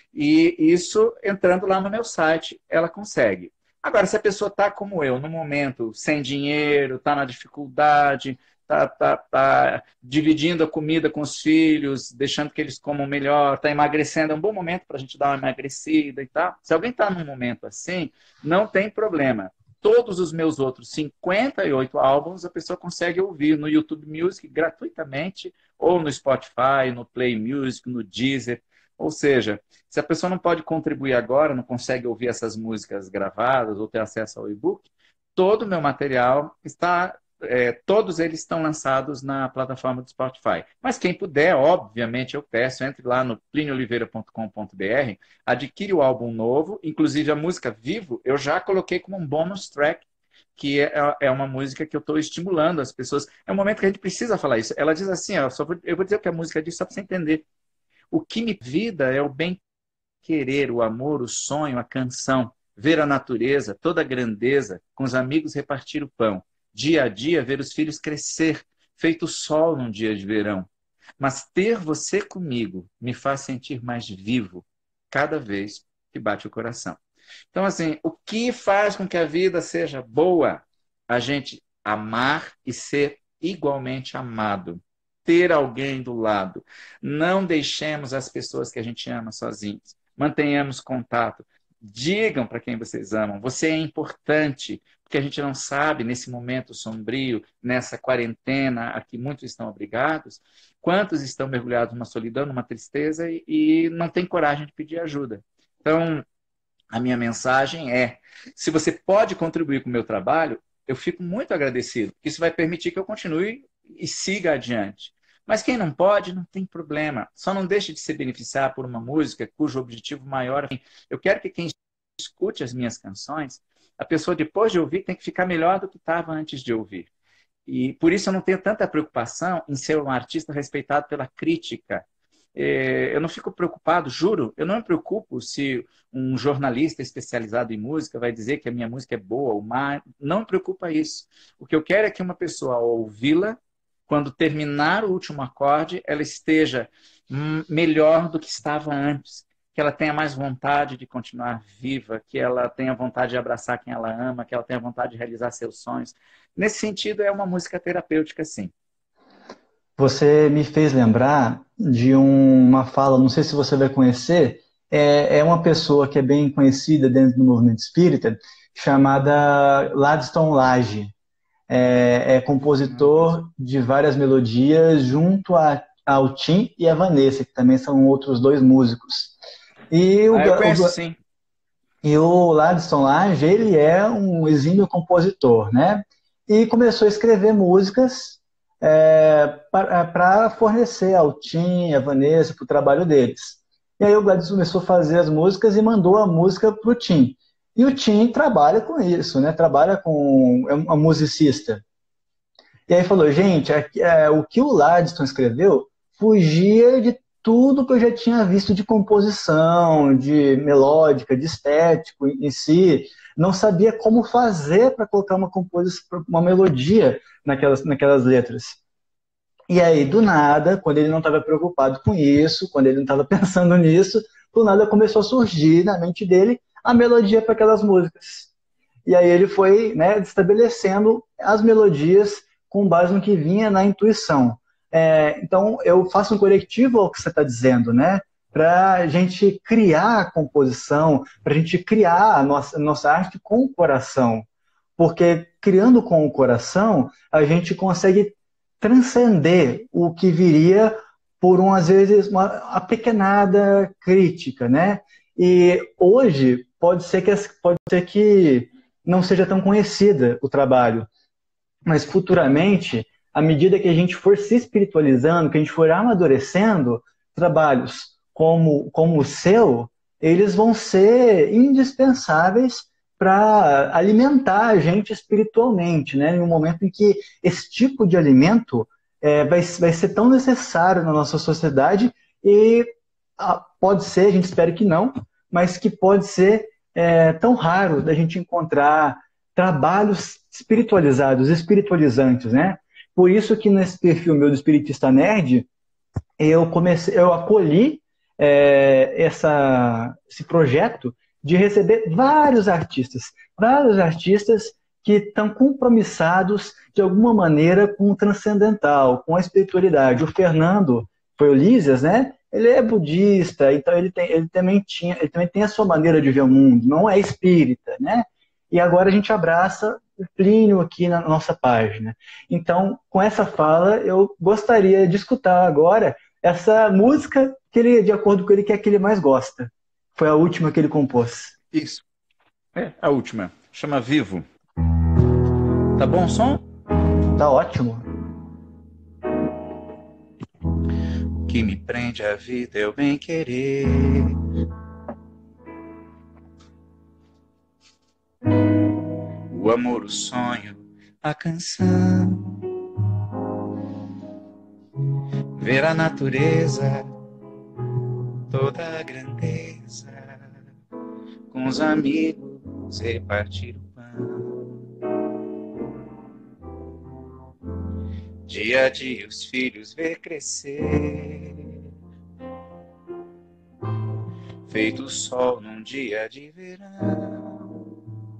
E isso, entrando lá no meu site, ela consegue. Agora, se a pessoa está como eu, no momento, sem dinheiro, está na dificuldade, está tá, tá dividindo a comida com os filhos, deixando que eles comam melhor, está emagrecendo, é um bom momento para a gente dar uma emagrecida e tal. Se alguém está num momento assim, não tem problema. Todos os meus outros cinquenta e oito álbuns a pessoa consegue ouvir no YouTube Music gratuitamente, ou no Spotify, no Play Music, no Deezer. Ou seja, se a pessoa não pode contribuir agora, não consegue ouvir essas músicas gravadas ou ter acesso ao e-book, todo o meu material está, é, todos eles estão lançados na plataforma do Spotify. Mas quem puder, obviamente, eu peço, entre lá no plinio oliveira ponto com ponto br, adquire o álbum novo, inclusive a música Vivo, eu já coloquei como um bonus track, que é, é uma música que eu estou estimulando as pessoas. É um momento que a gente precisa falar isso. Ela diz assim, ó, só vou, eu vou dizer o que a música diz só para você entender. O que me vida é o bem-querer, o amor, o sonho, a canção, ver a natureza, toda a grandeza, com os amigos repartir o pão, dia a dia ver os filhos crescer, feito sol num dia de verão. Mas ter você comigo me faz sentir mais vivo cada vez que bate o coração. Então, assim, o que faz com que a vida seja boa? A gente amar e ser igualmente amado. Ter alguém do lado. Não deixemos as pessoas que a gente ama sozinhos. Mantenhamos contato. Digam para quem vocês amam. Você é importante, porque a gente não sabe, nesse momento sombrio, nessa quarentena, a que muitos estão obrigados, quantos estão mergulhados numa solidão, numa tristeza e, e não têm coragem de pedir ajuda. Então, a minha mensagem é, se você pode contribuir com o meu trabalho, eu fico muito agradecido, porque isso vai permitir que eu continue e siga adiante. Mas quem não pode, não tem problema. Só não deixe de se beneficiar por uma música cujo objetivo maior é... Eu quero que quem escute as minhas canções a pessoa depois de ouvir tem que ficar melhor do que estava antes de ouvir. E por isso eu não tenho tanta preocupação em ser um artista respeitado pela crítica. É, eu não fico preocupado, juro, eu não me preocupo se um jornalista especializado em música vai dizer que a minha música é boa ou má. Não me preocupa isso. O que eu quero é que uma pessoa, ao ouvi-la, quando terminar o último acorde, ela esteja hum, melhor do que estava antes. Que ela tenha mais vontade de continuar viva, que ela tenha vontade de abraçar quem ela ama, que ela tenha vontade de realizar seus sonhos. Nesse sentido, é uma música terapêutica, sim. Você me fez lembrar de um- uma fala, não sei se você vai conhecer, é, é uma pessoa que é bem conhecida dentro do movimento espírita, chamada Gladstone Lage. É, é compositor de várias melodias junto a, ao Tim e a Vanessa, que também são outros dois músicos. E o, Ah, eu o, conheço, sim. e o Gladstone Lage, ele é um exímio compositor, né? E começou a escrever músicas é, para fornecer ao Tim, a Vanessa, para o trabalho deles. E aí o Gladstone começou a fazer as músicas e mandou a música para o Tim. E o Tim trabalha com isso, né? Trabalha com... é um musicista. E aí falou, gente, aqui, é, o que o Ladson escreveu fugia de tudo que eu já tinha visto de composição, de melódica, de estético em, em si. Não sabia como fazer para colocar uma composição, uma melodia naquelas, naquelas letras. E aí, do nada, quando ele não estava preocupado com isso, quando ele não estava pensando nisso, do nada começou a surgir na mente dele a melodia para aquelas músicas. E aí ele foi, né, estabelecendo as melodias com base no que vinha na intuição. É, então, eu faço um corretivo ao que você está dizendo, né? Para a gente criar a composição, para a gente criar a nossa, a nossa arte com o coração. Porque criando com o coração, a gente consegue transcender o que viria por, um, às vezes, uma apequenada crítica, né? E hoje pode ser que, pode ser que não seja tão conhecida o trabalho, mas futuramente, à medida que a gente for se espiritualizando, que a gente for amadurecendo, trabalhos como, como o seu, eles vão ser indispensáveis para alimentar a gente espiritualmente, né? Em um momento em que esse tipo de alimento é, vai, vai ser tão necessário na nossa sociedade e ah, pode ser, a gente espera que não, mas que pode ser é, tão raro da gente encontrar trabalhos espiritualizados, espiritualizantes, né? Por isso que nesse perfil meu do Espiritista Nerd, eu comecei, eu acolhi é, essa, esse projeto de receber vários artistas, vários artistas que estão compromissados de alguma maneira com o transcendental, com a espiritualidade. O Fernando foi o Lísias, né? Ele é budista, então ele, tem, ele, também tinha, ele também tem a sua maneira de ver o mundo, não é espírita, né? E agora a gente abraça o Plínio aqui na nossa página. Então, com essa fala, eu gostaria de escutar agora essa música que ele, de acordo com ele, que é a que ele mais gosta. Foi a última que ele compôs. Isso. É, a última. Chama Vivo. Tá bom o som? Tá ótimo. O que me prende à vida é o bem querer. O amor, o sonho, a canção. Ver a natureza, toda a grandeza. Com os amigos, repartir o pão. Dia a dia os filhos ver crescer. Feito o sol num dia de verão.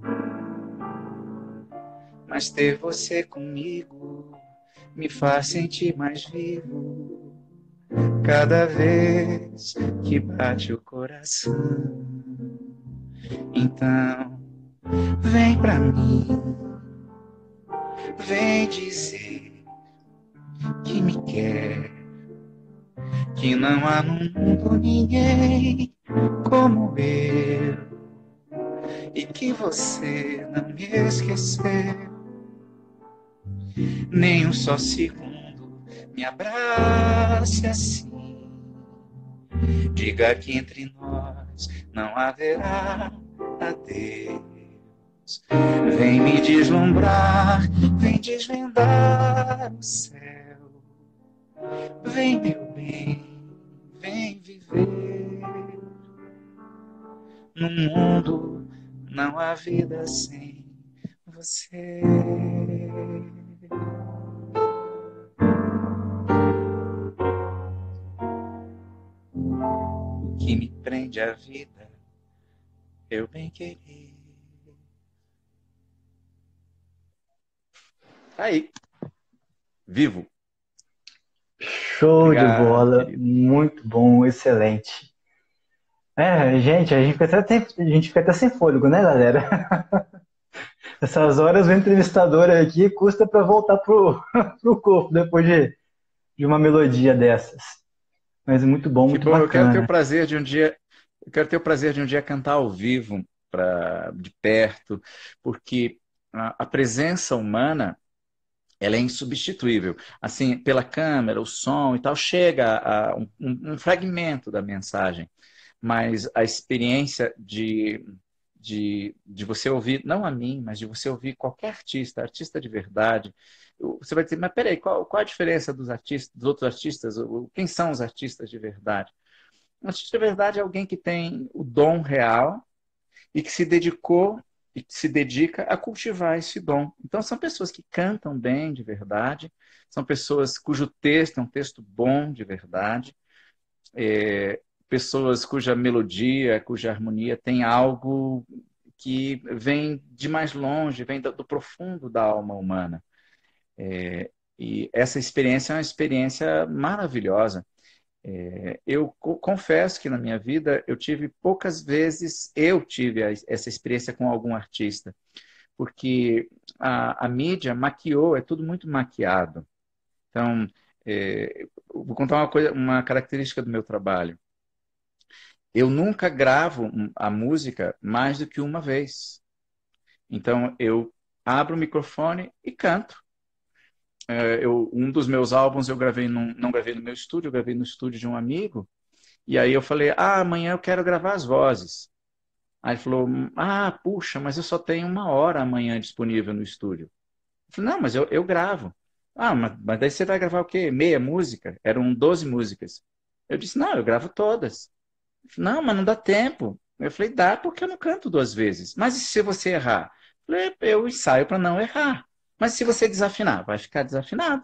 Mas ter você comigo me faz sentir mais vivo. Cada vez que bate o coração. Então, vem pra mim. Vem dizer que me quer. Que não há no mundo ninguém como eu. E que você não me esqueceu. Nem um só segundo me abrace assim. Diga que entre nós não haverá adeus. Vem me deslumbrar, vem desvendar o céu. Vem, meu bem, vem viver. No mundo não há vida sem você. O que me prende à vida, eu bem querer. Aí, vivo. Show de Obrigado, bola, querido. muito bom, excelente. É, gente, a gente fica até, tem- a gente fica até sem fôlego, né, galera? Essas horas o entrevistador aqui custa para voltar pro, pro corpo depois de, de uma melodia dessas. Mas é muito bom, Que muito bom, eu quero ter o bacana. prazer de um dia, eu quero ter o prazer de um dia cantar ao vivo, pra, de perto, porque a, a presença humana, ela é insubstituível. Assim, pela câmera, o som e tal, chega a um, um um fragmento da mensagem, mas a experiência de, de, de você ouvir, não a mim, mas de você ouvir qualquer artista, artista de verdade, você vai dizer, mas peraí, qual, qual a diferença dos artistas, dos outros artistas? Quem são os artistas de verdade? Um artista de verdade é alguém que tem o dom real e que se dedicou e que se dedica a cultivar esse dom. Então, são pessoas que cantam bem de verdade, são pessoas cujo texto é um texto bom de verdade, é, pessoas cuja melodia, cuja harmonia tem algo que vem de mais longe, vem do, do profundo da alma humana. É, e essa experiência é uma experiência maravilhosa. É, eu co- confesso que na minha vida eu tive poucas vezes, eu tive a- essa experiência com algum artista, porque a, a mídia maquiou, é tudo muito maquiado. Então, é, eu vou contar uma coisa, uma característica do meu trabalho. Eu nunca gravo a música mais do que uma vez. Então, eu abro o microfone e canto. É, eu, um dos meus álbuns eu gravei num, não gravei no meu estúdio, eu gravei no estúdio de um amigo. E aí eu falei, ah, amanhã eu quero gravar as vozes. Aí ele falou, ah, puxa, mas eu só tenho uma hora amanhã disponível no estúdio. Eu falei, não, mas eu, eu gravo. Ah, mas, mas daí você vai gravar o quê? Meia música? Eram doze músicas. Eu disse, não, eu gravo todas. Ele falou, não, mas não dá tempo. Eu falei, dá porque eu não canto duas vezes. Mas e se você errar? Eu falei, eu ensaio para não errar. Mas se você desafinar? Vai ficar desafinado.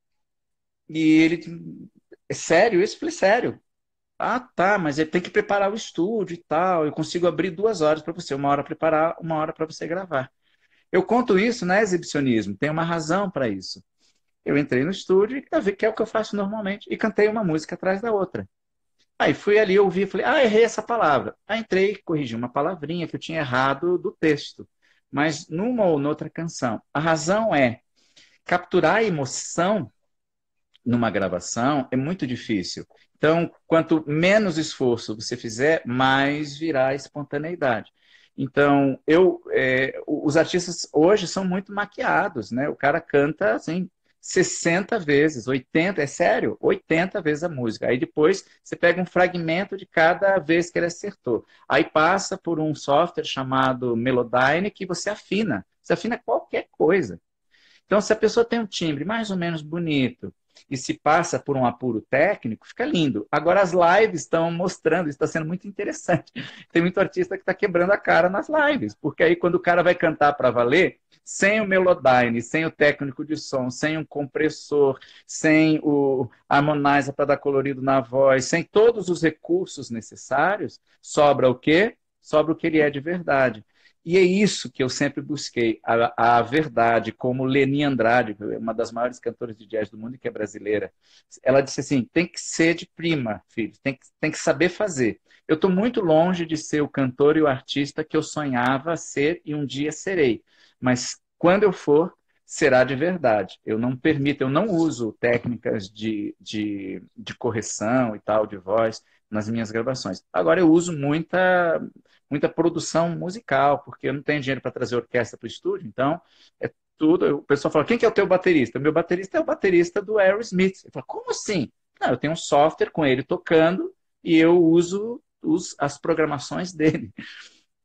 E ele, é sério isso? Eu falei, sério. Ah, tá, mas ele tem que preparar o estúdio e tal. Eu consigo abrir duas horas para você, uma hora preparar, uma hora para você gravar. Eu conto isso, não é exibicionismo, tem uma razão para isso. Eu entrei no estúdio e gravei, que é o que eu faço normalmente, e cantei uma música atrás da outra. Aí fui ali, ouvi, falei, ah, errei essa palavra. Aí entrei, corrigi uma palavrinha que eu tinha errado do texto, mas numa ou noutra canção. A razão é capturar a emoção numa gravação é muito difícil. Então, quanto menos esforço você fizer, mais virá espontaneidade. Então, eu, é, os artistas hoje são muito maquiados, né? O cara canta assim sessenta vezes, oitenta, é sério, oitenta vezes a música. Aí depois você pega um fragmento de cada vez que ele acertou. Aí passa por um software chamado Melodyne que você afina. Você afina qualquer coisa. Então, se a pessoa tem um timbre mais ou menos bonito e se passa por um apuro técnico, fica lindo. Agora, as lives estão mostrando, isso está sendo muito interessante. Tem muito artista que está quebrando a cara nas lives, porque aí, quando o cara vai cantar para valer, sem o Melodyne, sem o técnico de som, sem um compressor, sem o harmonizer para dar colorido na voz, sem todos os recursos necessários, sobra o quê? Sobra o que ele é de verdade. E é isso que eu sempre busquei, a, a verdade, como Leni Andrade, uma das maiores cantoras de jazz do mundo e que é brasileira. Ela disse assim, tem que ser de prima, filho, tem que, tem que saber fazer. Eu estou muito longe de ser o cantor e o artista que eu sonhava ser e um dia serei. Mas quando eu for, será de verdade. Eu não permito, eu não uso técnicas de, de, de correção e tal, de voz, nas minhas gravações. Agora eu uso muita muita produção musical, porque eu não tenho dinheiro para trazer orquestra para o estúdio, então é tudo. O pessoal fala: quem que é o teu baterista? O meu baterista é o baterista do Aerosmith. Eu falo: como assim? Não, eu tenho um software com ele tocando e eu uso os, as programações dele.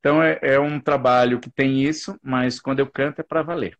Então é, é um trabalho que tem isso, mas quando eu canto é para valer.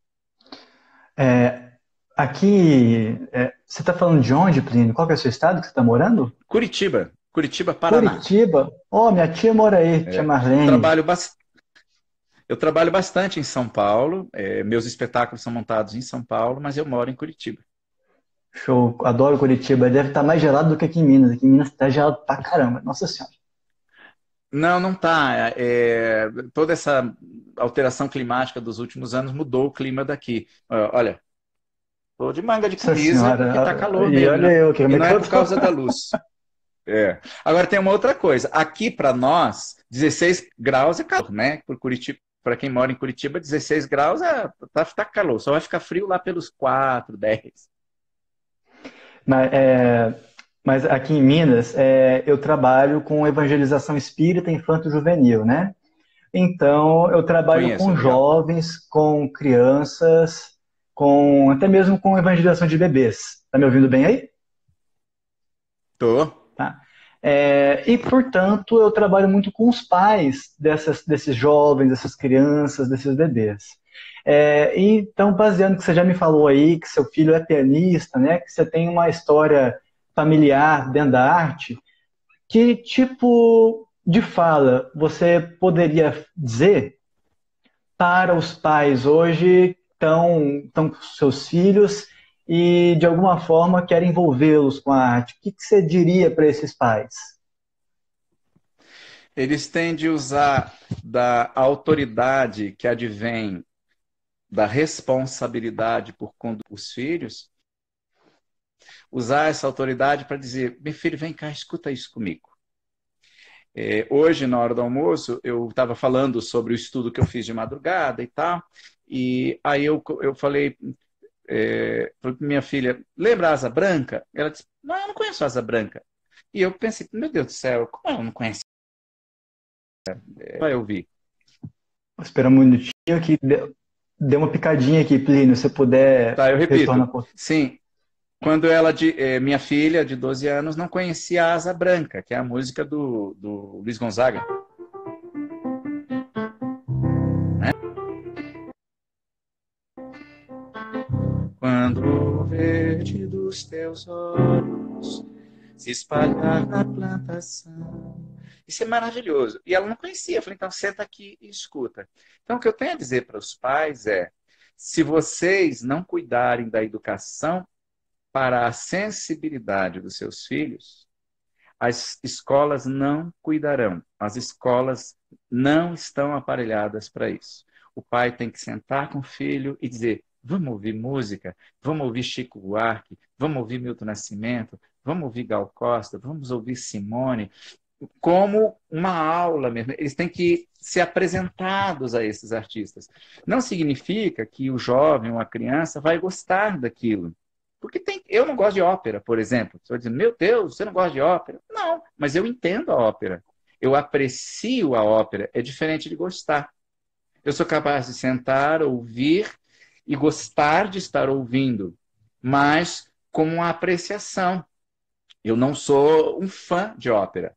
É, aqui, é, você está falando de onde, Plínio? Qual que é o seu estado que você está morando? Curitiba, Curitiba, Paraná. Curitiba. Oh, minha tia mora aí, tia Marlene. Trabalho bas- Eu trabalho bastante em São Paulo, é, meus espetáculos são montados em São Paulo, mas eu moro em Curitiba. Show, adoro Curitiba. Deve estar mais gelado do que aqui em Minas. Aqui em Minas está gelado pra caramba. Nossa Senhora. Não, não está. É, toda essa alteração climática dos últimos anos mudou o clima daqui. Ah, olha, estou de manga de Nossa camisa porque está Senhora. calor E mesmo, olha né? eu aqui, como E é não que é eu por tô? causa da luz. É. Agora tem uma outra coisa. Aqui para nós, dezesseis graus é calor, né? Por Curitiba, para quem mora em Curitiba, dezesseis graus é, tá, tá calor. Só vai ficar frio lá pelos quatro, dez. Mas, é, mas aqui em Minas, é, eu trabalho com evangelização espírita infanto-juvenil, né? Então, eu trabalho Conheço, com legal. jovens, com crianças, com até mesmo com evangelização de bebês. Tá me ouvindo bem aí? Tô. Tá. É, e, portanto, eu trabalho muito com os pais dessas, desses jovens, dessas crianças, desses bebês. É, e, então, baseando no que você já me falou aí, que seu filho é pianista, né, que você tem uma história familiar dentro da arte, que tipo de fala você poderia dizer para os pais hoje que estão, estão com seus filhos e de alguma forma querem envolvê-los com a arte? O que, que você diria para esses pais? Eles têm de usar da autoridade que advém da responsabilidade por conduzir os filhos, usar essa autoridade para dizer: meu filho, vem cá, escuta isso comigo. É, hoje, na hora do almoço, eu estava falando sobre o estudo que eu fiz de madrugada e tal, e aí eu, eu falei é, para minha filha: lembra a Asa Branca? Ela disse: não, eu não conheço a Asa Branca. E eu pensei: meu Deus do céu, como ela não conhece? Vai ouvir. Espera um minutinho que deu, deu uma picadinha aqui, Plínio. Se você puder, Tá, eu retorna repito. um pouco. Sim, quando ela, de, eh, minha filha de doze anos, não conhecia a Asa Branca, que é a música do, do Luiz Gonzaga, né? Quando o verde dos teus olhos se espalhar na plantação. Isso é maravilhoso. E ela não conhecia. Eu falei: então senta aqui e escuta. Então o que eu tenho a dizer para os pais é: se vocês não cuidarem da educação para a sensibilidade dos seus filhos, as escolas não cuidarão. As escolas não estão aparelhadas para isso. O pai tem que sentar com o filho e dizer: vamos ouvir música, vamos ouvir Chico Buarque, vamos ouvir Milton Nascimento, vamos ouvir Gal Costa, vamos ouvir Simone, como uma aula mesmo. Eles têm que ser apresentados a esses artistas. Não significa que o jovem ou a criança vai gostar daquilo. Porque tem, eu não gosto de ópera, por exemplo. Você vai dizer: meu Deus, você não gosta de ópera? Não, mas eu entendo a ópera. Eu aprecio a ópera. É diferente de gostar. Eu sou capaz de sentar, ouvir e gostar de estar ouvindo, mas como uma apreciação. Eu não sou um fã de ópera.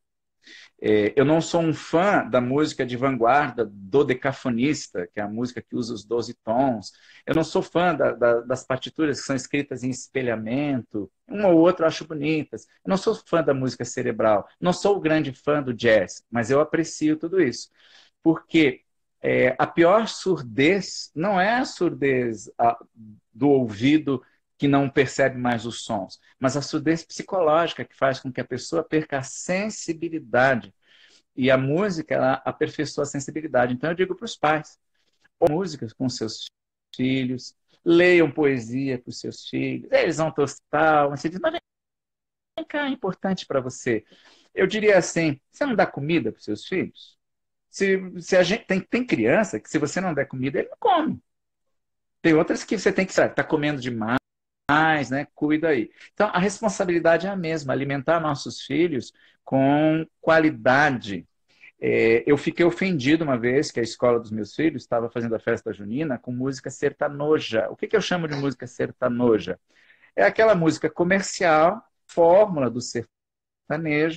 É, eu não sou um fã da música de vanguarda do decafonista, que é a música que usa os doze tons. Eu não sou fã da, da, das partituras que são escritas em espelhamento. Uma ou outra eu acho bonitas. Eu não sou fã da música cerebral. Não sou o grande fã do jazz, mas eu aprecio tudo isso. Porque é, a pior surdez não é a surdez a, do ouvido que não percebe mais os sons, mas a surdez psicológica que faz com que a pessoa perca a sensibilidade. E a música, ela aperfeiçoa a sensibilidade. Então eu digo para os pais: ouçam músicas com seus filhos, leiam poesia para os seus filhos, eles vão tostar, você diz: mas vem cá, é importante para você. Eu diria assim: você não dá comida para os seus filhos? Se, se a gente tem, tem criança que, se você não der comida, ele não come. Tem outras que você tem que estar tá comendo demais, né? Cuida aí. Então, a responsabilidade é a mesma: alimentar nossos filhos com qualidade. É, eu fiquei ofendido uma vez que a escola dos meus filhos estava fazendo a festa junina com música sertanoja. O que, que eu chamo de música sertanoja? É aquela música comercial, fórmula do sertanejo,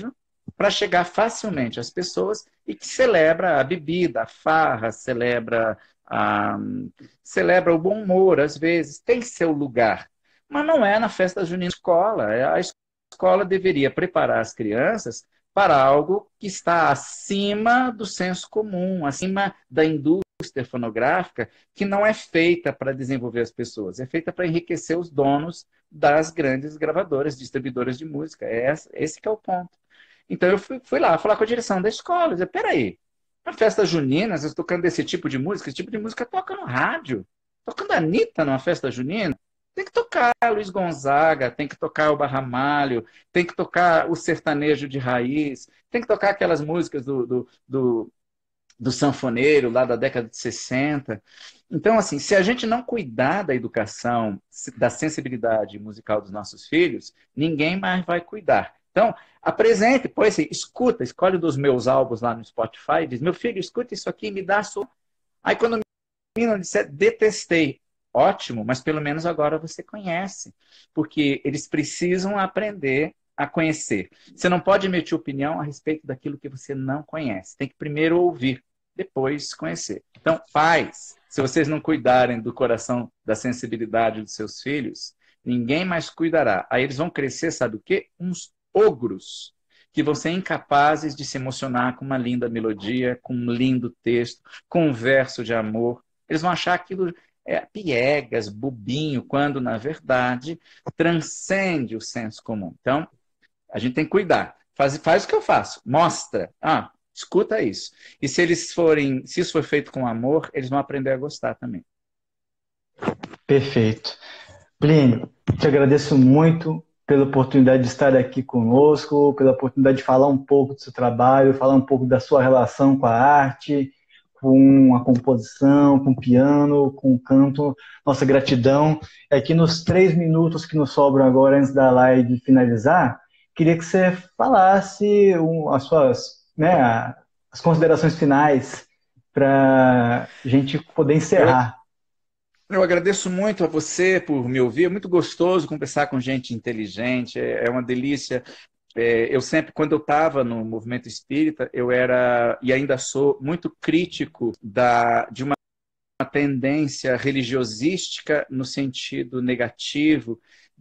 para chegar facilmente às pessoas e que celebra a bebida, a farra, celebra, a, celebra o bom humor, às vezes, tem seu lugar. Mas não é na festa junina escola. A escola deveria preparar as crianças para algo que está acima do senso comum, acima da indústria fonográfica, que não é feita para desenvolver as pessoas, é feita para enriquecer os donos das grandes gravadoras, distribuidoras de música. É esse que é o ponto. Então eu fui, fui lá falar com a direção da escola, dizer, peraí, na festa junina, vocês tocando esse tipo de música, esse tipo de música toca no rádio, tocando a Anitta numa festa junina, tem que tocar Luiz Gonzaga, tem que tocar o Barramalho, tem que tocar o sertanejo de raiz, tem que tocar aquelas músicas do, do, do, do sanfoneiro lá da década de sessenta. Então, assim, se a gente não cuidar da educação, da sensibilidade musical dos nossos filhos, ninguém mais vai cuidar. Então, apresente, pois assim, escuta, escolhe dos meus álbuns lá no Spotify, diz, meu filho, escuta isso aqui, me dá a sua... Aí quando o menino disser, detestei, ótimo, mas pelo menos agora você conhece, porque eles precisam aprender a conhecer. Você não pode emitir opinião a respeito daquilo que você não conhece. Tem que primeiro ouvir, depois conhecer. Então, pais, se vocês não cuidarem do coração, da sensibilidade dos seus filhos, ninguém mais cuidará. Aí eles vão crescer, sabe o quê? Uns ogros, que vão ser incapazes de se emocionar com uma linda melodia, com um lindo texto, com um verso de amor. Eles vão achar aquilo é, piegas, bobinho, quando, na verdade, transcende o senso comum. Então, a gente tem que cuidar. Faz, faz o que eu faço. Mostra. Ah, escuta isso. E se eles forem, se isso for feito com amor, eles vão aprender a gostar também. Perfeito. Plínio, te agradeço muito pela oportunidade de estar aqui conosco, pela oportunidade de falar um pouco do seu trabalho, falar um pouco da sua relação com a arte, com a composição, com o piano, com o canto. Nossa gratidão. Aqui nos três minutos que nos sobram agora, antes da live finalizar, queria que você falasse as suas, né, as considerações finais para a gente poder encerrar. Eu, eu agradeço muito a você por me ouvir. É muito gostoso conversar com gente inteligente. É, é uma delícia. É, eu sempre, quando eu estava no movimento espírita, eu era, e ainda sou, muito crítico da, de uma, uma tendência religiosística no sentido negativo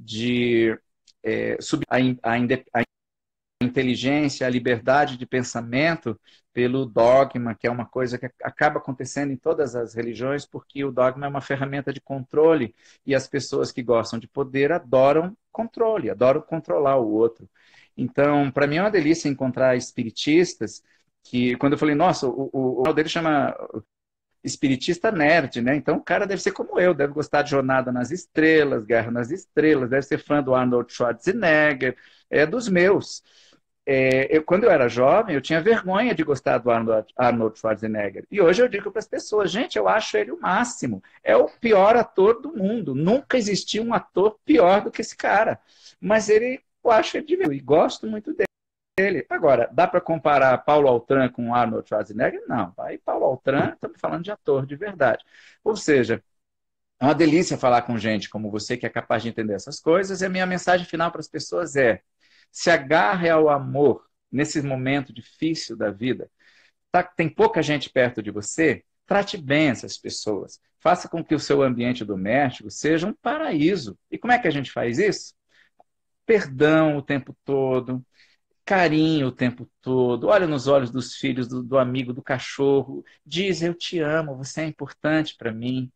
de é, subir a, a, a inteligência, a liberdade de pensamento pelo dogma, que é uma coisa que acaba acontecendo em todas as religiões, porque o dogma é uma ferramenta de controle e as pessoas que gostam de poder adoram controle, adoram controlar o outro. Então, para mim é uma delícia encontrar espiritistas que, quando eu falei, nossa, o, o, o canal dele chama espiritista nerd, né? Então o cara deve ser como eu, deve gostar de Jornada nas Estrelas, Guerra nas Estrelas, deve ser fã do Arnold Schwarzenegger, é dos meus. É, eu, quando eu era jovem, eu tinha vergonha de gostar do Arnold, Arnold Schwarzenegger. E hoje eu digo para as pessoas, gente, eu acho ele o máximo. É o pior ator do mundo. Nunca existiu um ator pior do que esse cara. Mas ele, eu acho ele divertido e gosto muito dele. Agora, dá para comparar Paulo Altran com Arnold Schwarzenegger? Não. Aí Paulo Altran, estamos falando de ator de verdade. Ou seja, é uma delícia falar com gente como você que é capaz de entender essas coisas. E a minha mensagem final para as pessoas é: se agarre ao amor nesse momento difícil da vida. Tá, tem pouca gente perto de você, trate bem essas pessoas. Faça com que o seu ambiente doméstico seja um paraíso. E como é que a gente faz isso? Perdão o tempo todo, carinho o tempo todo, olha nos olhos dos filhos, do, do amigo, do cachorro, diz eu te amo, você é importante para mim.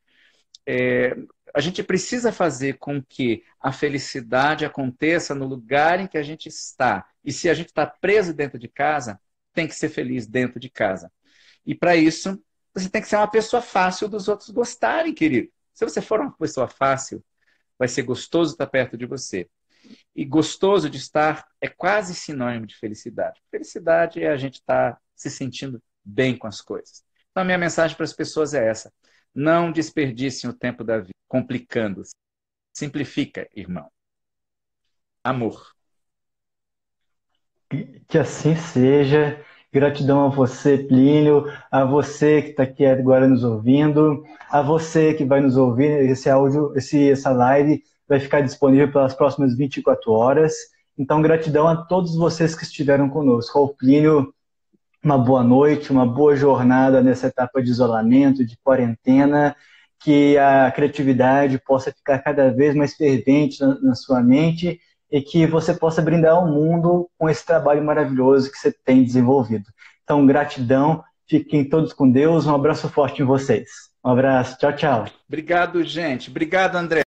É, a gente precisa fazer com que a felicidade aconteça no lugar em que a gente está. E se a gente está preso dentro de casa, tem que ser feliz dentro de casa. E para isso, você tem que ser uma pessoa fácil dos outros gostarem, querido. Se você for uma pessoa fácil, vai ser gostoso estar perto de você. E gostoso de estar é quase sinônimo de felicidade. Felicidade é a gente estar se sentindo bem com as coisas. Então, a minha mensagem para as pessoas é essa. Não desperdicem o tempo da vida complicando-se. Simplifica, irmão. Amor. Que assim seja. Gratidão a você, Plínio, a você que está aqui agora nos ouvindo, a você que vai nos ouvir. Esse áudio, esse, essa live vai ficar disponível pelas próximas vinte e quatro horas. Então, gratidão a todos vocês que estiveram conosco. Ao Plínio, uma boa noite, uma boa jornada nessa etapa de isolamento, de quarentena, que a criatividade possa ficar cada vez mais fervente na, na sua mente e que você possa brindar ao mundo com esse trabalho maravilhoso que você tem desenvolvido. Então, gratidão, fiquem todos com Deus, um abraço forte em vocês. Um abraço, tchau, tchau. Obrigado, gente. Obrigado, André.